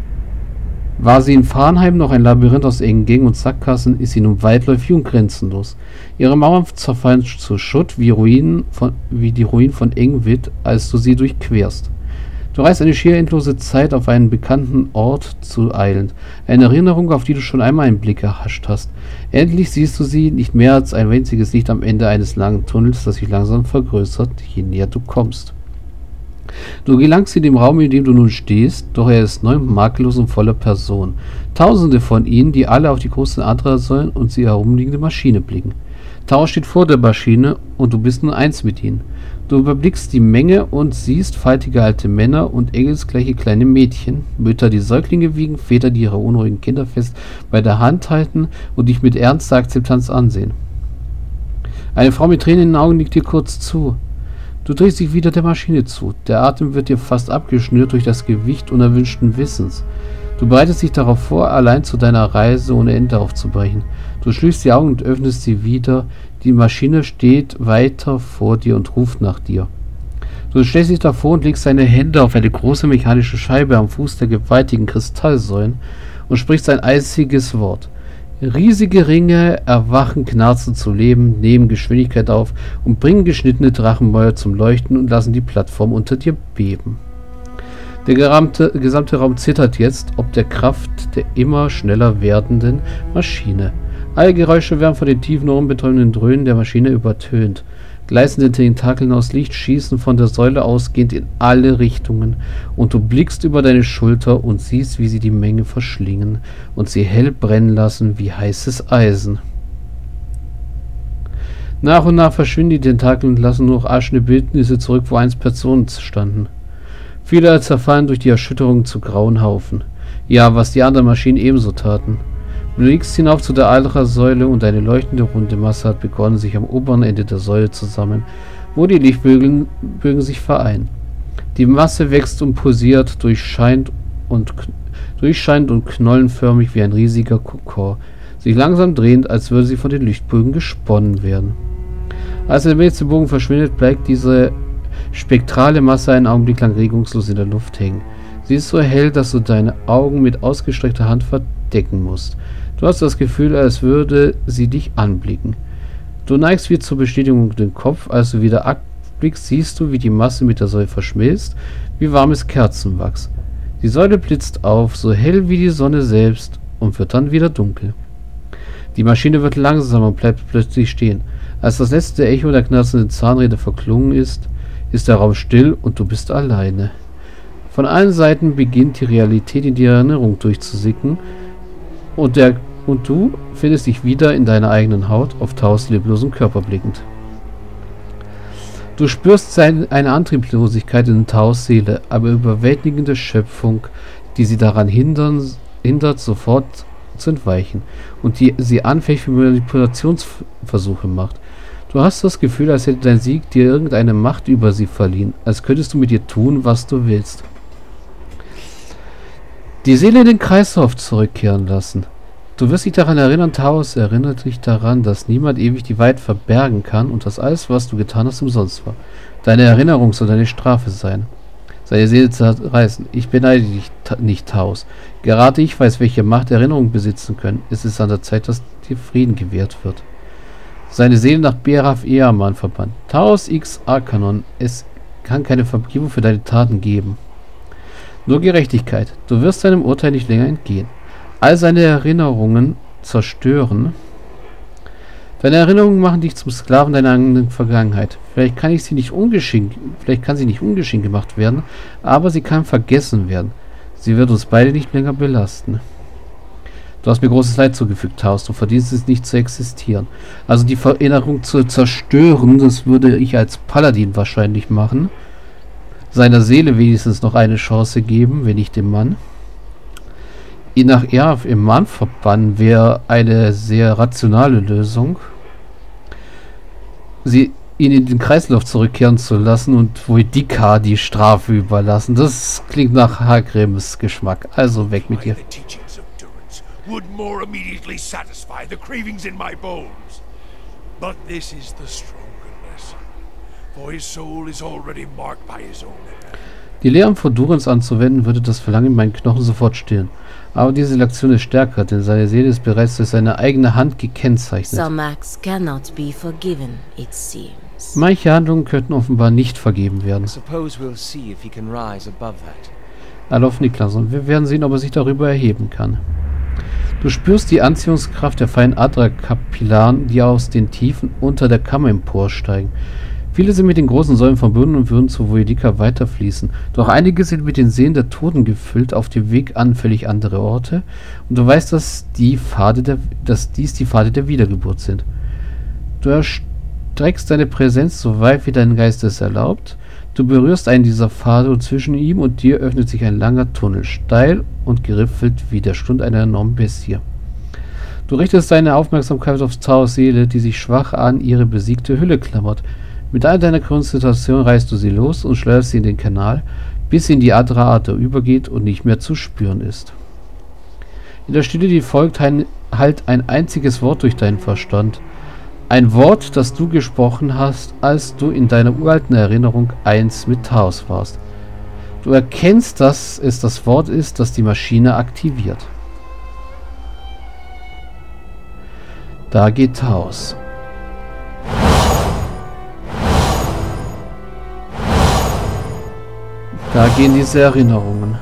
War sie in Farnheim noch ein Labyrinth aus engen Gängen und Sackgassen, ist sie nun weitläufig und grenzenlos. Ihre Mauern zerfallen zu Schutt wie die Ruinen von Engwid, als du sie durchquerst. Du reist eine schier endlose Zeit, auf einen bekannten Ort zu eilen. Eine Erinnerung, auf die du schon einmal einen Blick erhascht hast. Endlich siehst du sie, nicht mehr als ein winziges Licht am Ende eines langen Tunnels, das sich langsam vergrößert, je näher du kommst. Du gelangst in dem Raum, in dem du nun stehst, doch er ist neu, makellos und voller Personen. Tausende von ihnen, die alle auf die großen Adra-Säulen und sie herumliegende Maschine blicken. Taos steht vor der Maschine und du bist nun eins mit ihnen. Du überblickst die Menge und siehst faltige alte Männer und engelsgleiche kleine Mädchen, Mütter, die Säuglinge wiegen, Väter, die ihre unruhigen Kinder fest bei der Hand halten und dich mit ernster Akzeptanz ansehen. Eine Frau mit Tränen in den Augen nickt dir kurz zu. Du drehst dich wieder der Maschine zu. Der Atem wird dir fast abgeschnürt durch das Gewicht unerwünschten Wissens. Du bereitest dich darauf vor, allein zu deiner Reise ohne Ende aufzubrechen. Du schließt die Augen und öffnest sie wieder. Die Maschine steht weiter vor dir und ruft nach dir. Du stellst dich davor und legst deine Hände auf eine große mechanische Scheibe am Fuß der gewaltigen Kristallsäulen und sprichst ein einziges Wort. Riesige Ringe erwachen knarzend zu Leben, nehmen Geschwindigkeit auf und bringen geschnittene Drachenmäuer zum Leuchten und lassen die Plattform unter dir beben. Der gesamte Raum zittert jetzt ob der Kraft der immer schneller werdenden Maschine. Alle Geräusche werden von den tiefen, ohrenbetäubenden Dröhnen der Maschine übertönt. Gleißende Tentakeln aus Licht schießen von der Säule ausgehend in alle Richtungen und du blickst über deine Schulter und siehst, wie sie die Menge verschlingen und sie hell brennen lassen wie heißes Eisen. Nach und nach verschwinden die Tentakel und lassen nur noch aschende Bildnisse zurück, wo einst Personen standen. Viele zerfallen durch die Erschütterung zu grauen Haufen. Ja, was die anderen Maschinen ebenso taten. Du liegst hinauf zu der Aldra-Säule und eine leuchtende runde Masse hat begonnen, sich am oberen Ende der Säule zu sammeln, wo die Lichtbögen sich vereinen. Die Masse wächst und pulsiert, durchscheint und knollenförmig wie ein riesiger Kokon, sich langsam drehend, als würde sie von den Lichtbögen gesponnen werden. Als der letzte Bogen verschwindet, bleibt diese spektrale Masse einen Augenblick lang regungslos in der Luft hängen. Sie ist so hell, dass du deine Augen mit ausgestreckter Hand verdecken musst. Du hast das Gefühl, als würde sie dich anblicken. Du neigst wieder zur Bestätigung den Kopf, als du wieder abblickst, siehst du, wie die Masse mit der Säule verschmilzt, wie warmes Kerzenwachs. Die Säule blitzt auf, so hell wie die Sonne selbst, und wird dann wieder dunkel. Die Maschine wird langsamer und bleibt plötzlich stehen. Als das letzte Echo der knarzenden Zahnräder verklungen ist, ist der Raum still und du bist alleine. Von allen Seiten beginnt die Realität in die Erinnerung durchzusickern und du findest dich wieder in deiner eigenen Haut, auf Taos leblosem Körper blickend. Du spürst eine Antriebslosigkeit in Taos Seele, aber überwältigende Schöpfung, die sie daran hindert, sofort zu entweichen und die sie anfällig für Manipulationsversuche macht. Du hast das Gefühl, als hätte dein Sieg dir irgendeine Macht über sie verliehen, als könntest du mit ihr tun, was du willst. Die Seele in den Kreislauf zurückkehren lassen. Du wirst dich daran erinnern, Taos erinnert dich daran, dass niemand ewig die Wahrheit verbergen kann und dass alles, was du getan hast, umsonst war. Deine Erinnerung soll deine Strafe sein. Seine Seele zerreißen. Ich beneide dich nicht, Taos. Gerade ich weiß, welche Macht Erinnerungen besitzen können. Es ist an der Zeit, dass dir Frieden gewährt wird. Seine Seele nach Beraf Eaman verbannt. Taos X Arkanon. Es kann keine Vergebung für deine Taten geben. Nur Gerechtigkeit. Du wirst deinem Urteil nicht länger entgehen. All seine Erinnerungen zerstören. Deine Erinnerungen machen dich zum Sklaven deiner eigenen Vergangenheit. Vielleicht kann sie nicht ungeschickt gemacht werden, aber sie kann vergessen werden. Sie wird uns beide nicht länger belasten. Du hast mir großes Leid zugefügt, Taos. Du verdienst es nicht zu existieren. Also die Erinnerung zu zerstören, das würde ich als Paladin wahrscheinlich machen. Seiner Seele wenigstens noch eine Chance geben, wenn nicht dem Mann. Ihn nach Erf im Mann verbannen wäre eine sehr rationale Lösung. Ihn in den Kreislauf zurückkehren zu lassen und Voidika die Strafe überlassen. Das klingt nach Hagrims Geschmack. Also weg mit dir. Would more immediately satisfy the cravings in my bones. But this is the stronger lesson, for his soul is already marked by his own hand. Die Lehren von Durans anzuwenden, würde das Verlangen in meinen Knochen sofort stillen. Aber diese Lektion ist stärker, denn seine Seele ist bereits durch seine eigene Hand gekennzeichnet. Some acts cannot be forgiven, it seems. Manche Handlungen könnten offenbar nicht vergeben werden. Alof Niklas, und wir werden sehen, ob er sich darüber erheben kann. Du spürst die Anziehungskraft der feinen Adra-Kapillaren, die aus den Tiefen unter der Kammer emporsteigen. Viele sind mit den großen Säulen verbunden und würden zu Voidika weiterfließen. Doch einige sind mit den Seelen der Toten gefüllt, auf dem Weg an völlig andere Orte. Und du weißt, dass dies die Pfade der Wiedergeburt sind. Du erstreckst deine Präsenz so weit, wie dein Geist es erlaubt. Du berührst einen dieser Pfade und zwischen ihm und dir öffnet sich ein langer Tunnel, steil und geriffelt wie der Schlund einer enormen Bestie. Du richtest deine Aufmerksamkeit auf Taos Seele, die sich schwach an ihre besiegte Hülle klammert. Mit all deiner Konzentration reißt du sie los und schleuderst sie in den Kanal, bis sie in die Adra-Ader übergeht und nicht mehr zu spüren ist. In der Stille, die folgt, halt ein einziges Wort durch deinen Verstand. Ein Wort, das du gesprochen hast, als du in deiner uralten Erinnerung eins mit Taos warst. Du erkennst, dass es das Wort ist, das die Maschine aktiviert. Da geht Taos. Da gehen diese Erinnerungen.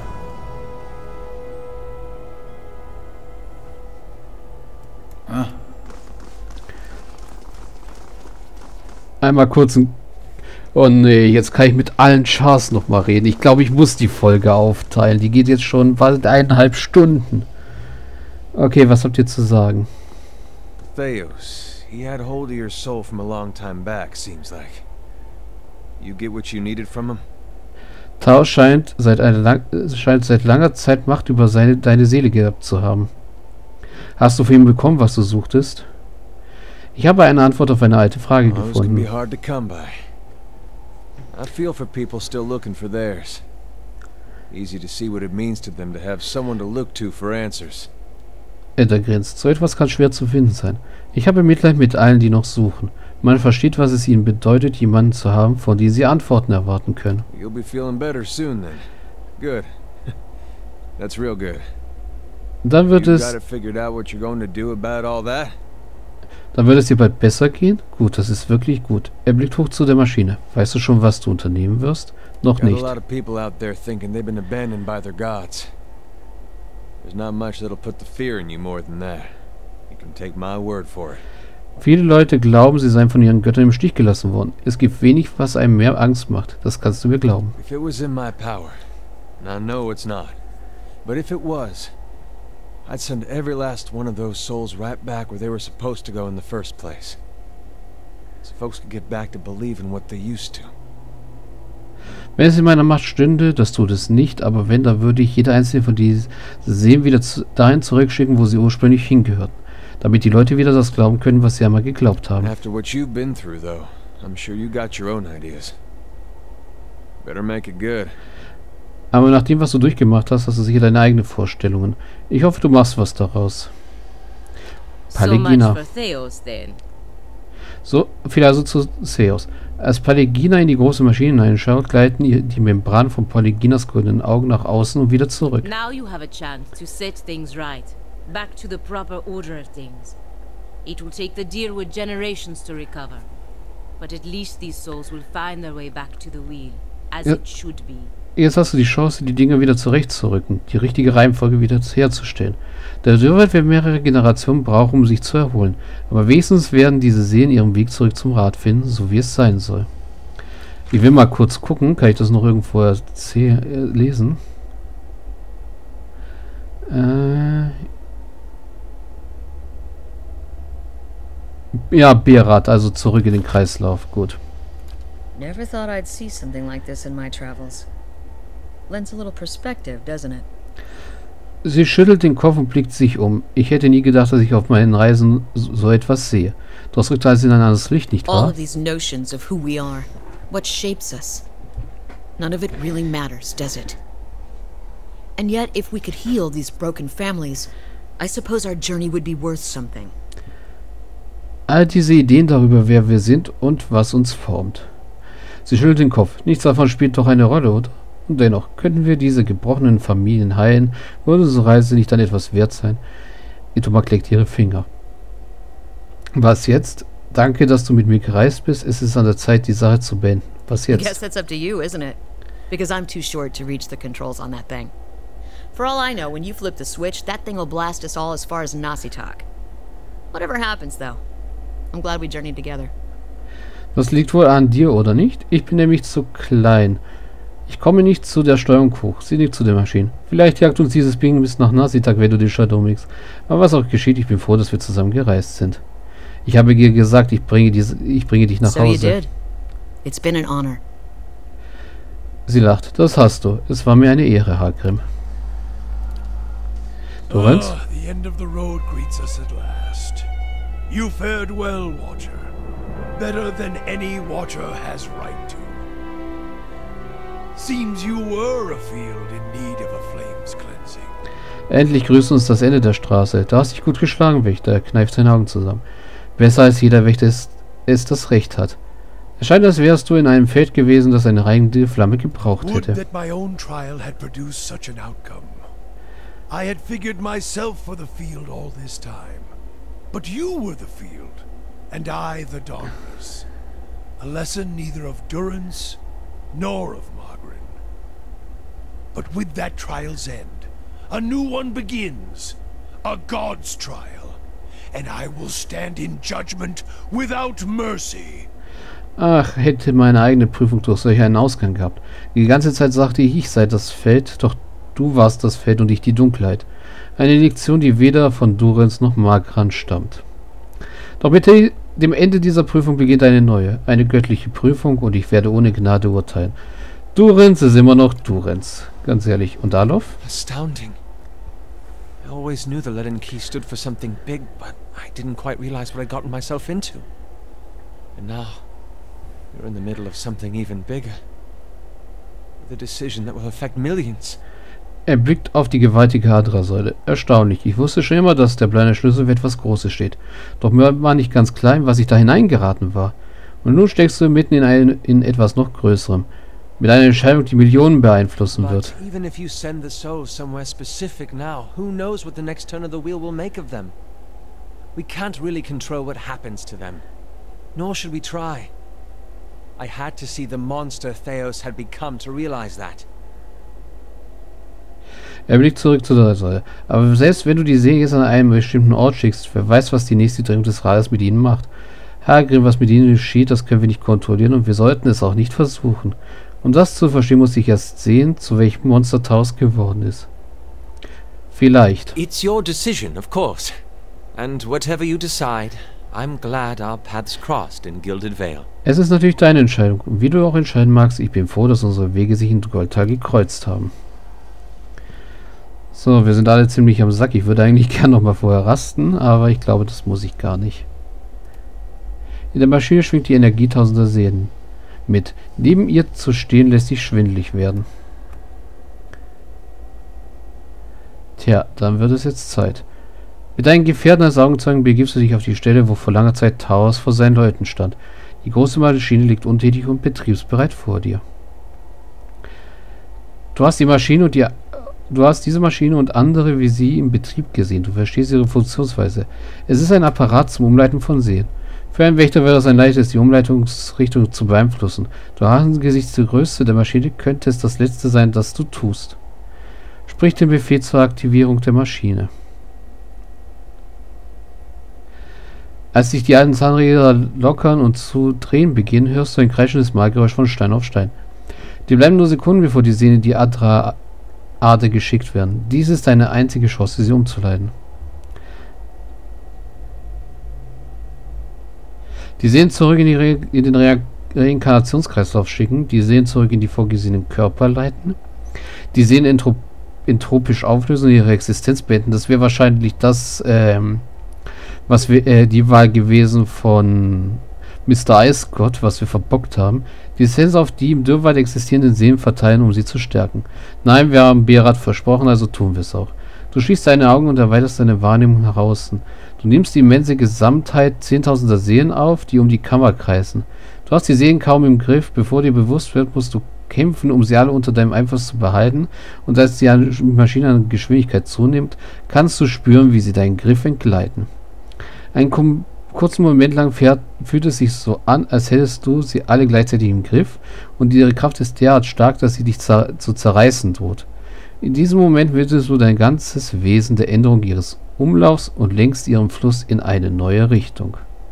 Einmal kurz ein... Oh nee, jetzt kann ich mit allen Chars nochmal reden. Ich glaube, ich muss die Folge aufteilen. Die geht jetzt schon bald 1,5 Stunden. Okay, was habt ihr zu sagen? Theos, he had hold of your soul from a long time back, seems like. You get what you needed from him? Taos scheint seit langer Zeit Macht über deine Seele gehabt zu haben. Hast du für ihn bekommen, was du suchtest? Ich habe eine Antwort auf eine alte Frage gefunden. I feel for people still looking for theirs. Easy to see what it means to them to have someone to look to for answers. Er grinst. So etwas kann schwer zu finden sein. Ich habe Mitleid mit allen, die noch suchen. Man versteht, was es ihnen bedeutet, jemanden zu haben, von dem sie Antworten erwarten können. You'll be feeling better soon then. Good. That's real good. Dann wird es dir bald besser gehen? Gut, das ist wirklich gut. Er blickt hoch zu der Maschine. Weißt du schon, was du unternehmen wirst? Noch nicht. Viele Leute glauben, sie seien von ihren Göttern im Stich gelassen worden. Es gibt wenig, was einem mehr Angst macht. Das kannst du mir glauben. If it was in my power, and I know it's not, but if it was, I'd send every last one of those souls right back where they were supposed to go in the first place. So folks could get back to believing what they used to. Wenn es in meiner Macht stünde, das tut es nicht, aber wenn, dann würde ich jede einzelne von diesen Seelen wieder dahin zurückschicken, wo sie ursprünglich hingehörten. damit die Leute wieder das glauben können, was sie einmal geglaubt haben. After what you've been through, though, I'm sure you got your own ideas. Better make it good. Aber nach dem, was du durchgemacht hast, hast du sicher deine eigenen Vorstellungen. Ich hoffe, du machst was daraus. Palegina. So much for Theos, then. So viel also zu Theos. Als Palegina in die große Maschine hineinschaut, gleiten die Membran von Paleginas goldenen Augen nach außen und wieder zurück. Now you have a chance to set things right. Back to the proper order of things. It will take the Dyrwood generations to recover. But at least these souls will find their way back to the wheel, as it should be. Jetzt hast du die Chance, die Dinge wieder zurechtzurücken, die richtige Reihenfolge wieder herzustellen. Der Dyrwood wird mehrere Generationen brauchen, um sich zu erholen. Aber wenigstens werden diese Seelen ihren Weg zurück zum Rat finden, so wie es sein soll. Ich will mal kurz gucken, kann ich das noch irgendwo lesen? Ja, Berat, also zurück in den Kreislauf, gut. Never thought I'd see something like this in my travels. Lends a little perspective, doesn't it? Sie schüttelt den Kopf und blickt sich um. Ich hätte nie gedacht, dass ich auf meinen Reisen so etwas sehe. Das rückt alles in ein anderes Licht, nicht wahr? All of these notions of who we are, what shapes us. None of it really matters, does it? And yet, if we could heal these broken families, I suppose our journey would be worth something. All diese Ideen darüber, wer wir sind und was uns formt. Sie schüttelt den Kopf. Nichts davon spielt doch eine Rolle, oder? Und dennoch, könnten wir diese gebrochenen Familien heilen, würde unsere Reise nicht dann etwas wert sein? Itoma kleckt ihre Finger. Was jetzt? Danke, dass du mit mir gereist bist. Es ist an der Zeit, die Sache zu beenden. Was I guess jetzt? that's up to you, isn't it? Because I'm too short to reach the controls on that thing. For all I know, when you flip the switch, that thing will blast us all as far as Nasitak. Whatever happens, though, I'm glad we journeyed together. Das liegt wohl an dir, oder nicht? Ich bin nämlich zu klein. Ich komme nicht zu der Steuerung hoch. Sie liegt zu der Maschine. Vielleicht jagt uns dieses Ding bis nach Nasitak, wenn du die Shadow mixst. Aber was auch geschieht, ich bin froh, dass wir zusammen gereist sind. Ich habe dir gesagt, ich bringe dich nach So you Hause. did. It's been an honor. Sie lacht. Das hast du. Es war mir eine Ehre, Hagrim. Dorenz? The end of the road greets us at last. You fared well, Watcher. Better than any Watcher has right to. Seems you were afield in need of a flames cleansing. Endlich grüßt uns das Ende der Straße. Da hast dich gut geschlagen, Wächter. Er kneift seine Augen zusammen. Besser als jeder Wächter es das Recht hat. Es scheint, als wärst du in einem Feld gewesen, das eine reine Flamme gebraucht Would hätte. that my own trial had produced such an outcome. I had figured myself for the field all this time. But you were the field, and I the darkness. A lesson neither of durance nor of Margaret. But with that trial's end, a new one begins. A God's trial. And I will stand in judgment without mercy. Ach, hätte meine eigene Prüfung durch solch einen Ausgang gehabt. Die ganze Zeit sagte ich sei das Feld, doch du warst das Feld und ich die Dunkelheit. Eine Lektion, die weder von Durens noch Magran stammt. Doch mit dem Ende dieser Prüfung beginnt eine neue, eine göttliche Prüfung und ich werde ohne Gnade urteilen. Durens ist immer noch Durens. Ganz ehrlich. Und Alof? Astounding. I always knew the Leaden Key stood for something big, but I didn't quite realize what I'd gotten myself into. And now, you're in the middle of something even bigger. With a decision that will affect millions. Er blickt auf die gewaltige Hadra-Säule. Erstaunlich. Ich wusste schon immer, dass der bleibende Schlüssel für etwas Großes steht. Doch mir war nicht ganz klar, was ich da hineingeraten war. Und nun steckst du mitten in etwas noch Größerem. Mit einer Entscheidung, die Millionen beeinflussen wird. But even if you send the souls somewhere specific now, who knows what the next turn of the wheel will make of them? We can't really control what happens to them. Nor should we try. I had to see the monster Theos had become to realize that. Er blickt zurück zu der Säule. Aber selbst wenn du die Seele jetzt an einen bestimmten Ort schickst, wer weiß, was die nächste Drehung des Rades mit ihnen macht. Hagrid, was mit ihnen geschieht, das können wir nicht kontrollieren und wir sollten es auch nicht versuchen. Um das zu verstehen, muss ich erst sehen, zu welchem Monster Taos geworden ist. Vielleicht. It's your decision, of course. And whatever you decide, I'm glad our paths crossed in Gilded Vale. Es ist natürlich deine Entscheidung. Und wie du auch entscheiden magst, ich bin froh, dass unsere Wege sich in Goldtal gekreuzt haben. So, wir sind alle ziemlich am Sack. Ich würde eigentlich gerne noch mal vorher rasten, aber ich glaube, das muss ich gar nicht. In der Maschine schwingt die Energie tausender Seelen mit. Neben ihr zu stehen lässt sich schwindelig werden. Tja, dann wird es jetzt Zeit. Mit deinen Gefährten als Augenzeugen begibst du dich auf die Stelle, wo vor langer Zeit Taos vor seinen Leuten stand. Die große Maschine liegt untätig und betriebsbereit vor dir. Du hast diese Maschine und andere wie sie im Betrieb gesehen. Du verstehst ihre Funktionsweise. Es ist ein Apparat zum Umleiten von Seelen. Für einen Wächter wäre es ein leichtes, die Umleitungsrichtung zu beeinflussen. Doch angesichts der Größe der Maschine könnte es das Letzte sein, das du tust. Sprich den Befehl zur Aktivierung der Maschine. Als sich die alten Zahnräder lockern und zu drehen beginnen, hörst du ein kreischendes Malgeräusch von Stein auf Stein. Die bleiben nur Sekunden, bevor die Sehne die Ader geschickt werden. Dies ist deine einzige Chance, sie umzuleiten. Die Seelen zurück in den Reinkarnationskreislauf schicken, die Seelen zurück in die vorgesehenen Körper leiten, die Seelen entropisch auflösen und ihre Existenz beenden. Das wäre wahrscheinlich das, was wir, die Wahl gewesen von Mr. Eisgott, was wir verbockt haben. Die Essenz auf die im Dürrwald existierenden Seelen verteilen, um sie zu stärken. Nein, wir haben Berat versprochen, also tun wir es auch. Du schließt deine Augen und erweiterst deine Wahrnehmung nach außen. Du nimmst die immense Gesamtheit zehntausender Seelen auf, die um die Kammer kreisen. Du hast die Seelen kaum im Griff. Bevor dir bewusst wird, musst du kämpfen, um sie alle unter deinem Einfluss zu behalten. Und als die Maschine an Geschwindigkeit zunimmt, kannst du spüren, wie sie deinen Griff entgleiten. Einen kurzen Moment lang fühlt es sich so an, als hättest du sie alle gleichzeitig im Griff und ihre Kraft ist derart stark, dass sie dich zu zerreißen droht. In diesem Moment widmest du dein ganzes Wesen der Änderung ihres Umlaufs und lenkst ihren Fluss in eine neue Richtung.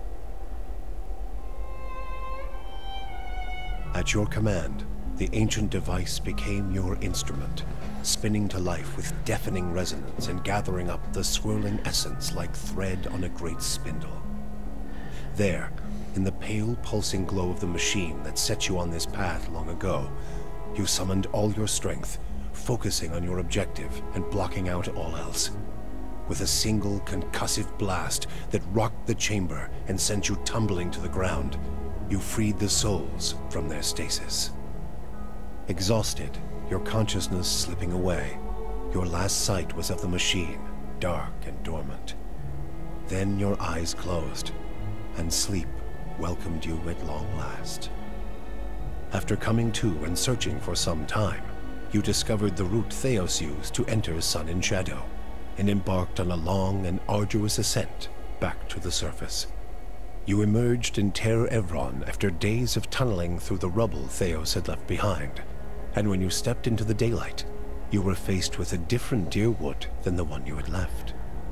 At your command, the ancient device became your instrument, spinning to life with deafening resonance and gathering up the swirling essence like thread on a great spindle. There, in the pale, pulsing glow of the machine that set you on this path long ago, you summoned all your strength, focusing on your objective and blocking out all else. With a single concussive blast that rocked the chamber and sent you tumbling to the ground, you freed the souls from their stasis. Exhausted, your consciousness slipping away, your last sight was of the machine, dark and dormant. Then your eyes closed, and sleep welcomed you at long last. After coming to and searching for some time, you discovered the route Theos used to enter Sun and Shadow, and embarked on a long and arduous ascent back to the surface. You emerged in Ter Evron after days of tunneling through the rubble Theos had left behind, and when you stepped into the daylight, you were faced with a different Dyrwood than the one you had left.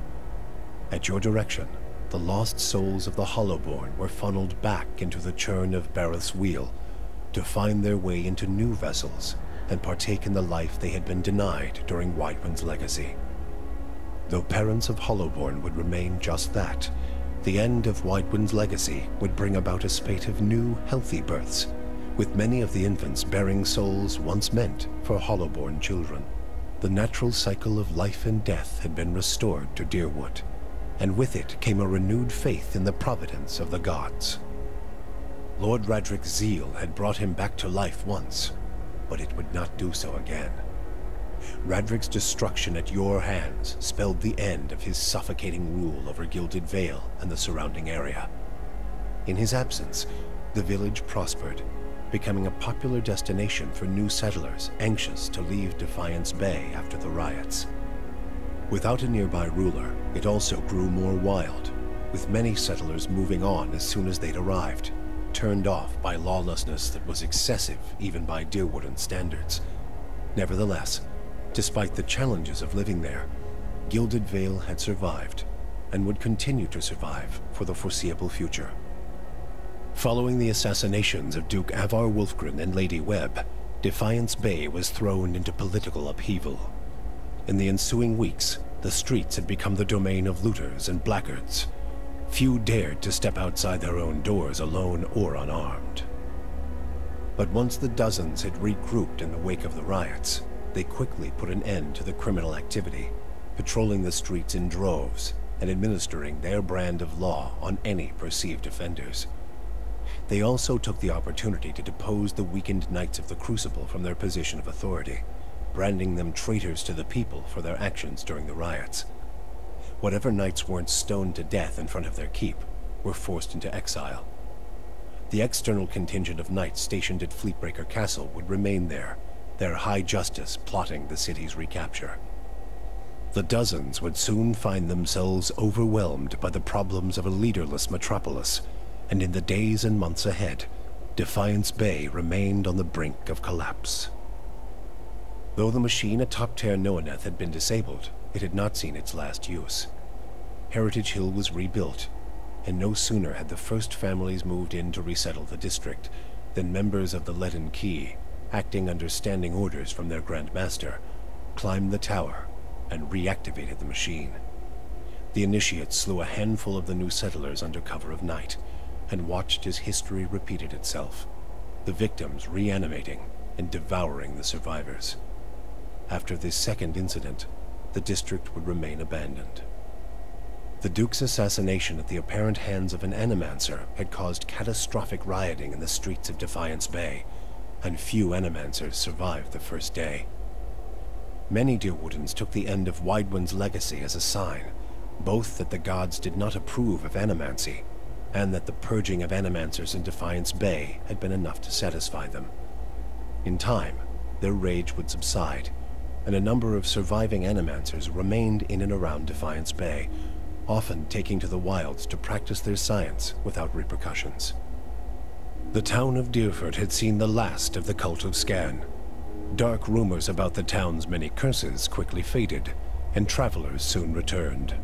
At your direction, the lost souls of the Hollowborn were funneled back into the churn of Bareth's wheel to find their way into new vessels and partake in the life they had been denied during Whiterun's legacy. Though parents of Hollowborn would remain just that, the end of Whiterun's legacy would bring about a spate of new, healthy births, with many of the infants bearing souls once meant for Hollowborn children. The natural cycle of life and death had been restored to Dyrwood, and with it came a renewed faith in the providence of the gods. Lord Radric's zeal had brought him back to life once, but it would not do so again. Radric's destruction at your hands spelled the end of his suffocating rule over Gilded Vale and the surrounding area. In his absence, the village prospered, becoming a popular destination for new settlers anxious to leave Defiance Bay after the riots. Without a nearby ruler, it also grew more wild, with many settlers moving on as soon as they'd arrived, turned off by lawlessness that was excessive even by Dyrwoodan standards. Nevertheless, despite the challenges of living there, Gilded Vale had survived, and would continue to survive for the foreseeable future. Following the assassinations of Duke Avar Wolfgren and Lady Webb, Defiance Bay was thrown into political upheaval. In the ensuing weeks, the streets had become the domain of looters and blackguards. Few dared to step outside their own doors alone or unarmed. But once the dozens had regrouped in the wake of the riots, they quickly put an end to the criminal activity, patrolling the streets in droves and administering their brand of law on any perceived offenders. They also took the opportunity to depose the weakened Knights of the Crucible from their position of authority, branding them traitors to the people for their actions during the riots. Whatever knights weren't stoned to death in front of their keep were forced into exile. The external contingent of knights stationed at Fleetbreaker Castle would remain there, their high justice plotting the city's recapture. The dozens would soon find themselves overwhelmed by the problems of a leaderless metropolis, and in the days and months ahead, Defiance Bay remained on the brink of collapse. Though the machine atop Ter Noaneth had been disabled, it had not seen its last use. Heritage Hill was rebuilt, and no sooner had the first families moved in to resettle the district than members of the Leaden Key, acting under standing orders from their Grand Master, climbed the tower and reactivated the machine. The initiates slew a handful of the new settlers under cover of night, and watched as history repeated itself, the victims reanimating and devouring the survivors. After this second incident, the district would remain abandoned. The Duke's assassination at the apparent hands of an Animancer had caused catastrophic rioting in the streets of Defiance Bay, and few Animancers survived the first day. Many Deerwoodans took the end of Widewind's legacy as a sign, both that the gods did not approve of Animancy, and that the purging of Animancers in Defiance Bay had been enough to satisfy them. In time, their rage would subside, and a number of surviving Animancers remained in and around Defiance Bay, often taking to the wilds to practice their science without repercussions. The town of Deerford had seen the last of the cult of Scan. Dark rumors about the town's many curses quickly faded, and travelers soon returned.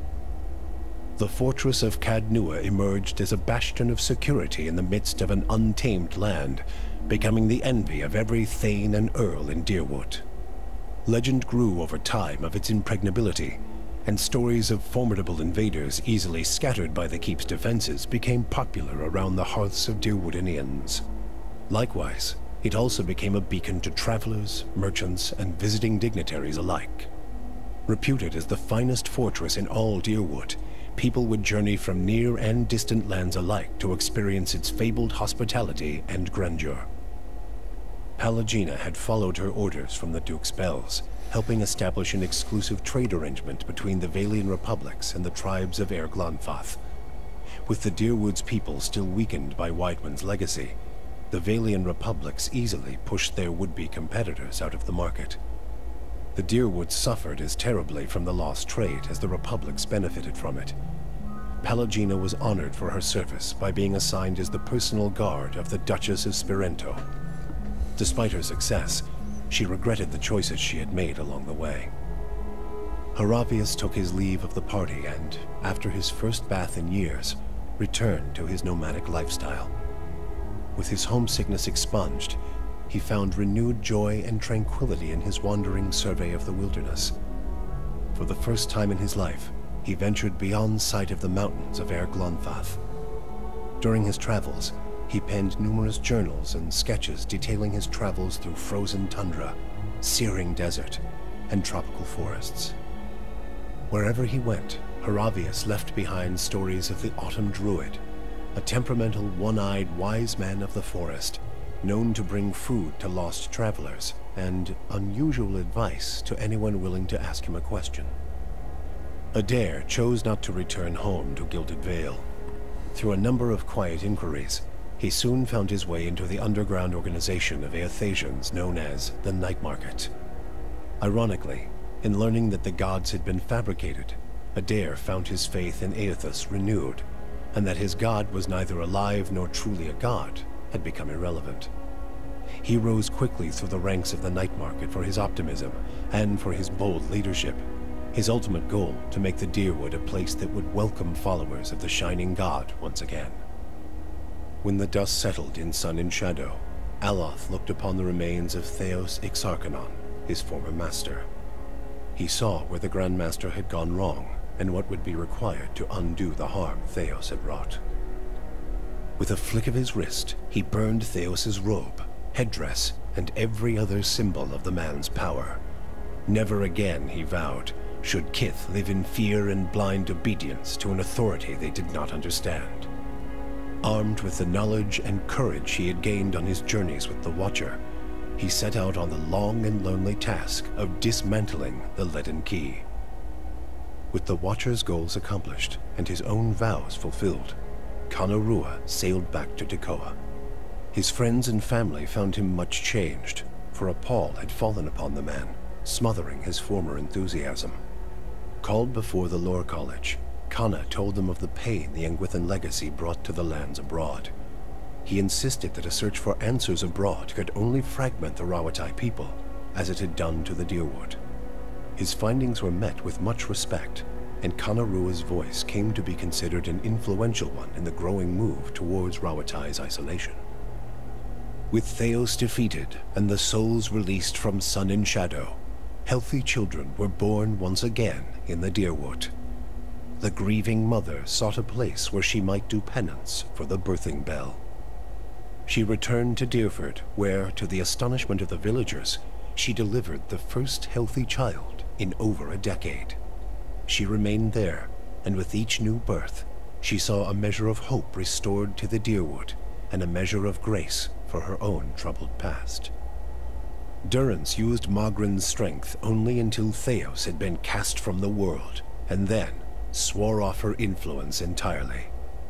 The fortress of Cadnua emerged as a bastion of security in the midst of an untamed land, becoming the envy of every thane and earl in Deerwood. Legend grew over time of its impregnability, and stories of formidable invaders easily scattered by the keep's defenses became popular around the hearths of Deerwoodanians. Likewise, it also became a beacon to travelers, merchants, and visiting dignitaries alike. Reputed as the finest fortress in all Deerwood, people would journey from near and distant lands alike to experience its fabled hospitality and grandeur. Pallegina had followed her orders from the Duke's bells, helping establish an exclusive trade arrangement between the Vailian republics and the tribes of Air Glanfath. With the Deerwood's people still weakened by Widewind's legacy, the Vailian republics easily pushed their would-be competitors out of the market. The Deerwoods suffered as terribly from the lost trade as the republics benefited from it. Pallegina was honored for her service by being assigned as the personal guard of the Duchess of Spirento. Despite her success, she regretted the choices she had made along the way. Haravius took his leave of the party and, after his first bath in years, returned to his nomadic lifestyle. With his homesickness expunged, he found renewed joy and tranquility in his wandering survey of the wilderness. For the first time in his life, he ventured beyond sight of the mountains of Air Glanfath. During his travels, he penned numerous journals and sketches detailing his travels through frozen tundra, searing desert, and tropical forests. Wherever he went, Haravius left behind stories of the Autumn Druid, a temperamental, one-eyed wise man of the forest, known to bring food to lost travelers, and unusual advice to anyone willing to ask him a question. Adair chose not to return home to Gilded Vale. Through a number of quiet inquiries, he soon found his way into the underground organization of Aethasians known as the Night Market. Ironically, in learning that the gods had been fabricated, Adair found his faith in Aethus renewed, and that his god was neither alive nor truly a god had become irrelevant. He rose quickly through the ranks of the Night Market for his optimism and for his bold leadership, his ultimate goal to make the Deerwood a place that would welcome followers of the Shining God once again. When the dust settled in Sun and Shadow, Aloth looked upon the remains of Theos Ixarchanon, his former master. He saw where the Grand Master had gone wrong and what would be required to undo the harm Theos had wrought. With a flick of his wrist, he burned Theos's robe, headdress, and every other symbol of the man's power. Never again, he vowed, should Kith live in fear and blind obedience to an authority they did not understand. Armed with the knowledge and courage he had gained on his journeys with the Watcher, he set out on the long and lonely task of dismantling the Leaden Key. With the Watcher's goals accomplished and his own vows fulfilled, Kanorua sailed back to Tekoa. His friends and family found him much changed, for a pall had fallen upon the man, smothering his former enthusiasm. Called before the Lore College, Kana told them of the pain the Engwithan legacy brought to the lands abroad. He insisted that a search for answers abroad could only fragment the Rawatai people, as it had done to the Dyrwood. His findings were met with much respect, and Kanarua's voice came to be considered an influential one in the growing move towards Rawatai's isolation. With Theos defeated and the souls released from Sun and Shadow, healthy children were born once again in the Dyrwood. The grieving mother sought a place where she might do penance for the birthing bell. She returned to Dyrford, where, to the astonishment of the villagers, she delivered the first healthy child in over a decade. She remained there, and with each new birth, she saw a measure of hope restored to the Dyrwood, and a measure of grace for her own troubled past. Durrance used Mogren's strength only until Theos had been cast from the world, and then swore off her influence entirely.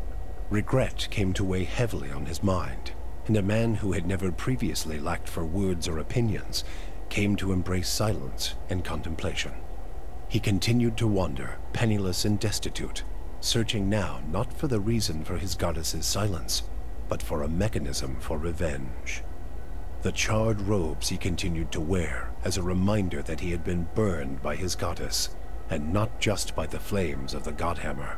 Regret came to weigh heavily on his mind, and a man who had never previously lacked for words or opinions came to embrace silence and contemplation. He continued to wander, penniless and destitute, searching now not for the reason for his goddess's silence, but for a mechanism for revenge. The charred robes he continued to wear as a reminder that he had been burned by his goddess, and not just by the flames of the Godhammer.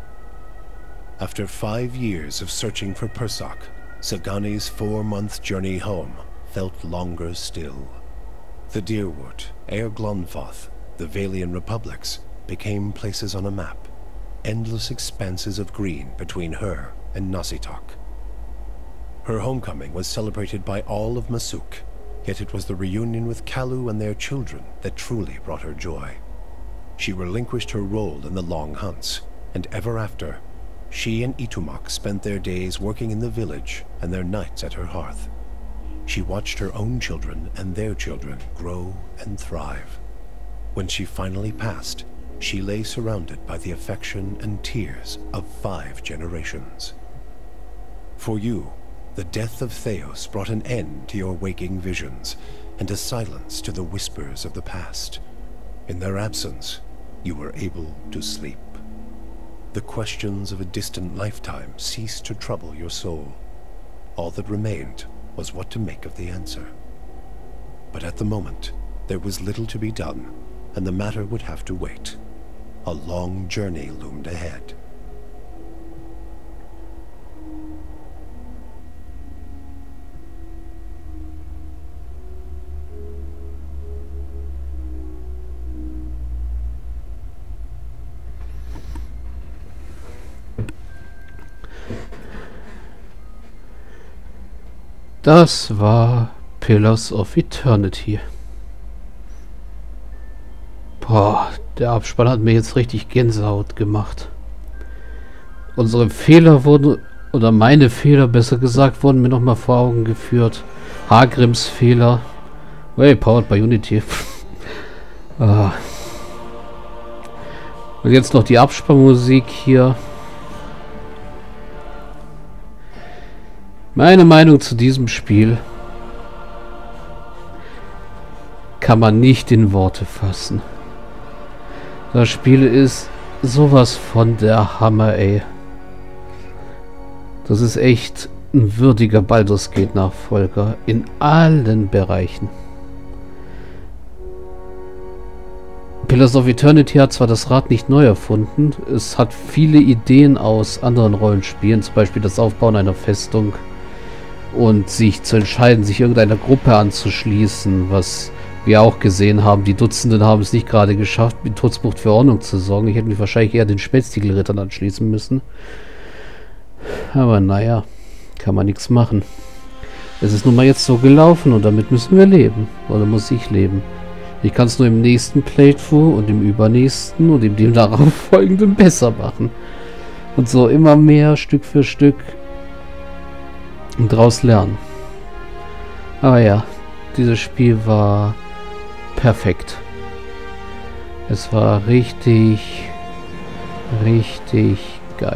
After 5 years of searching for Persak, Sagani's 4-month journey home felt longer still. The Dyrwood, Aer Glonfoth, the Valian Republics became places on a map, endless expanses of green between her and Nazitok. Her homecoming was celebrated by all of Masuk, yet it was the reunion with Kalu and their children that truly brought her joy. She relinquished her role in the long hunts, and ever after, she and Itumak spent their days working in the village and their nights at her hearth. She watched her own children and their children grow and thrive. When she finally passed, she lay surrounded by the affection and tears of 5 generations. For you, the death of Theos brought an end to your waking visions, and a silence to the whispers of the past. In their absence, you were able to sleep. The questions of a distant lifetime ceased to trouble your soul. All that remained was what to make of the answer. But at the moment, there was little to be done, and the matter would have to wait. A long journey loomed ahead. Das war Pillars of Eternity. Boah, der Abspann hat mir jetzt richtig Gänsehaut gemacht. Unsere Fehler wurden, oder meine Fehler besser gesagt, wurden mir nochmal vor Augen geführt. Hagrims Fehler. Hey, powered by Unity. Und jetzt noch die Abspannmusik hier. Meine Meinung zu diesem Spiel kann man nicht in Worte fassen. Das Spiel ist sowas von der Hammer, ey. Das ist echt ein würdiger Baldur's Gate Nachfolger in allen Bereichen. Pillars of Eternity hat zwar das Rad nicht neu erfunden, es hat viele Ideen aus anderen Rollenspielen, zum Beispiel das Aufbauen einer Festung und sich zu entscheiden, sich irgendeiner Gruppe anzuschließen, was wir auch gesehen haben. Die Dutzenden haben es nicht gerade geschafft, mit Todsbucht für Ordnung zu sorgen. Ich hätte mich wahrscheinlich eher den Spätstiegelrittern anschließen müssen. Aber naja, kann man nichts machen. Es ist nun mal jetzt so gelaufen und damit müssen wir leben. Oder muss ich leben. Ich kann es nur im nächsten Playthrough und im übernächsten und im dem darauf folgenden besser machen. Und so immer mehr Stück für Stück draus lernen. Aber ja, dieses Spiel war perfekt. Es war richtig, richtig geil.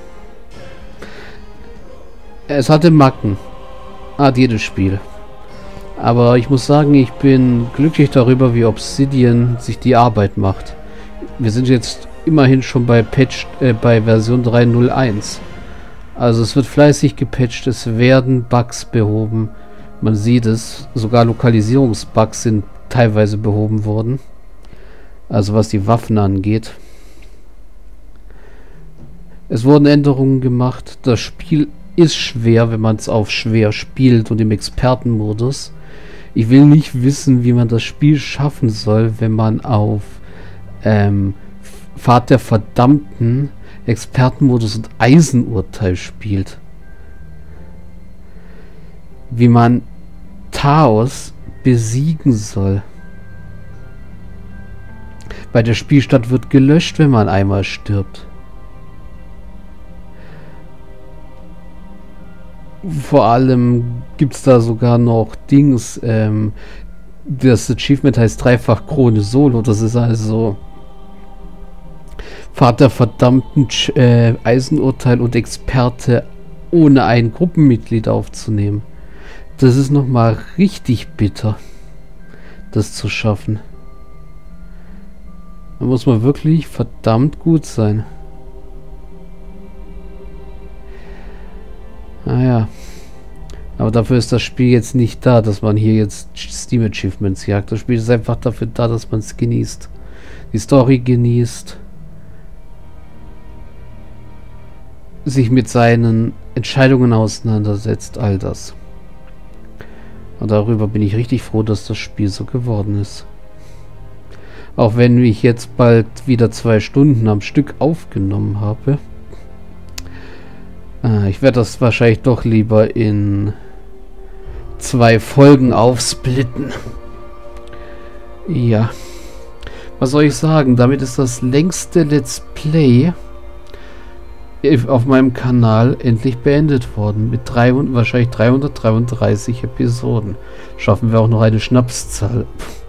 Es hatte Macken. Hat jedes Spiel. Aber ich muss sagen, ich bin glücklich darüber, wie Obsidian sich die Arbeit macht. Wir sind jetzt immerhin schon bei bei Version 3.01. Also es wird fleißig gepatcht, es werden Bugs behoben. Man sieht es, sogar Lokalisierungsbugs sind teilweise behoben worden. Also was die Waffen angeht. Es wurden Änderungen gemacht. Das Spiel ist schwer, wenn man es auf schwer spielt und im Expertenmodus. Ich will nicht wissen, wie man das Spiel schaffen soll, wenn man auf Pfad der Verdammten, Expertenmodus und Eisenurteil spielt. Wie man Taos besiegen soll. Bei der Spielstadt wird gelöscht, wenn man einmal stirbt. Vor allem gibt es da sogar noch Dings, das Achievement heißt dreifach Krone Solo. Das ist also Pfad der Verdammten, Eisenurteil und Experte ohne ein Gruppenmitglied aufzunehmen. Das ist nochmal richtig bitter, das zu schaffen. Da muss man wirklich verdammt gut sein. Naja. Aber dafür ist das Spiel jetzt nicht da, dass man hier jetzt Steam Achievements jagt. Das Spiel ist einfach dafür da, dass man es genießt. Die Story genießt. Sich mit seinen Entscheidungen auseinandersetzt. All das. Und darüber bin ich richtig froh, dass das Spiel so geworden ist. Auch wenn ich jetzt bald wieder 2 Stunden am Stück aufgenommen habe. Ich werde das wahrscheinlich doch lieber in 2 Folgen aufsplitten. Ja. Was soll ich sagen? Damit ist das längste Let's Play auf meinem Kanal endlich beendet worden. Mit wahrscheinlich 333 Episoden. Schaffen wir auch noch eine Schnapszahl.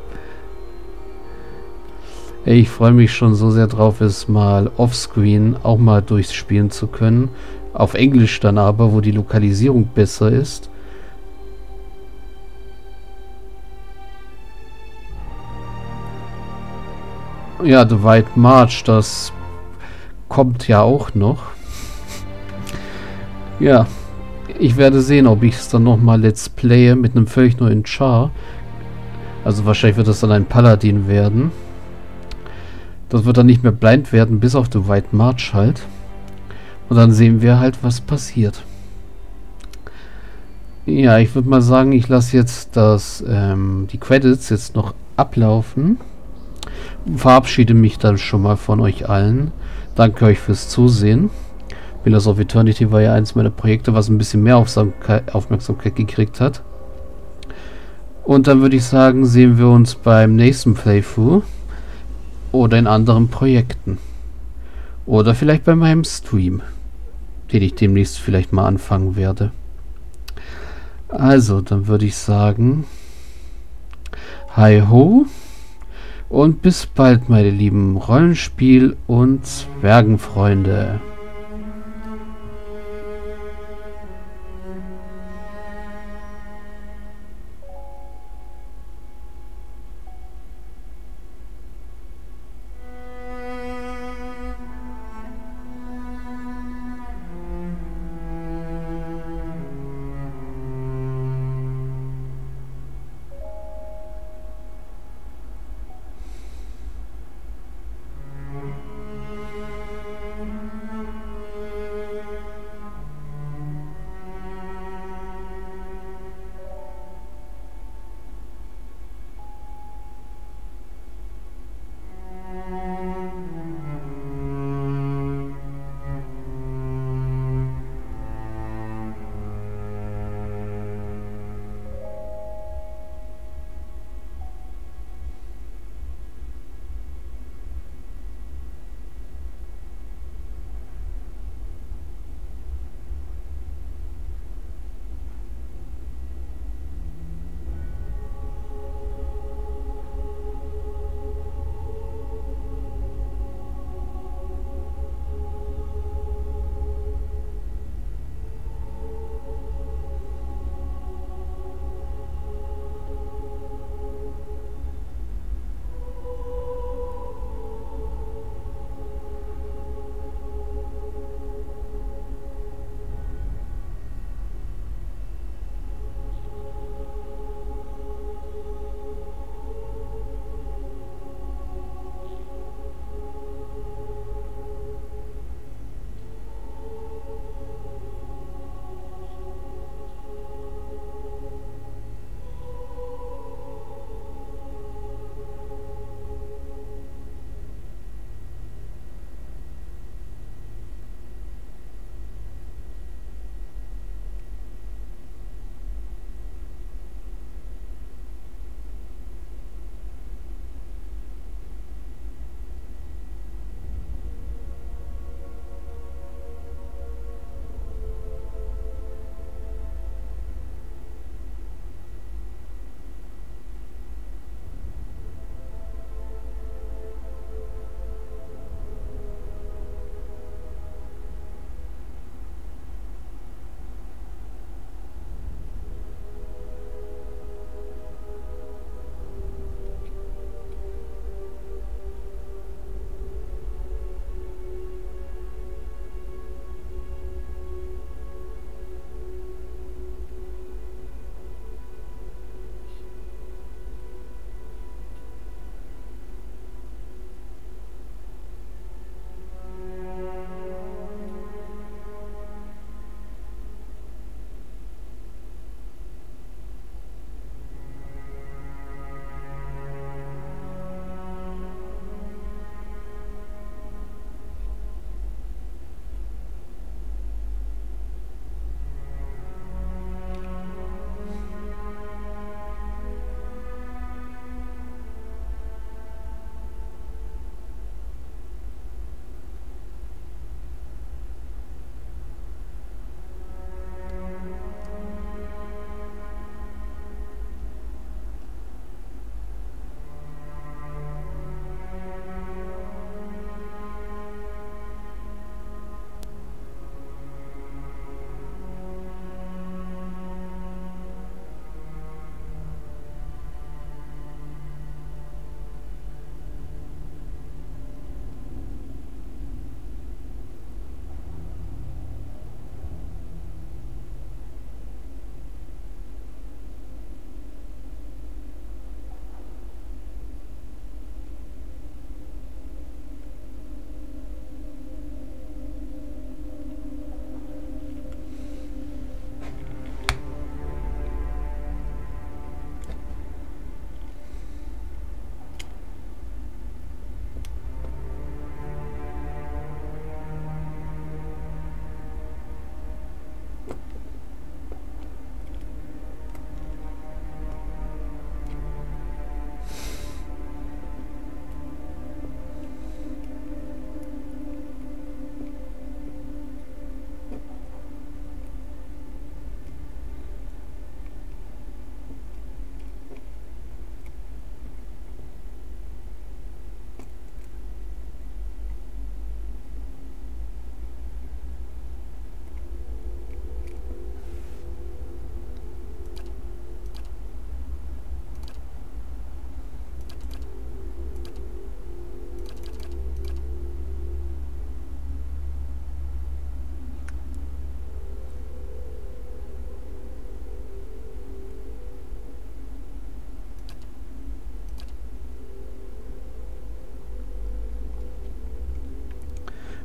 Ich freue mich schon so sehr drauf, es mal offscreen auch mal durchspielen zu können. Auf Englisch dann aber, wo die Lokalisierung besser ist. Ja, The White March, das kommt ja auch noch. Ja, ich werde sehen, ob ich es dann nochmal Let's Playe mit einem völlig neuen Char. Also wahrscheinlich wird das dann ein Paladin werden. Das wird dann nicht mehr blind werden, bis auf The White March halt. Und dann sehen wir halt, was passiert. Ja, ich würde mal sagen, ich lasse jetzt die Credits jetzt noch ablaufen. Verabschiede mich dann schon mal von euch allen. Danke euch fürs Zusehen. Pillars of Eternity war ja eins meiner Projekte, was ein bisschen mehr Aufmerksamkeit gekriegt hat. Und dann würde ich sagen, sehen wir uns beim nächsten Playthrough. Oder in anderen Projekten. Oder vielleicht bei meinem Stream, den ich demnächst vielleicht mal anfangen werde. Also, dann würde ich sagen, hi ho und bis bald, meine lieben Rollenspiel- und Zwergenfreunde.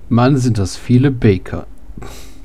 Mann, sind das viele Baker.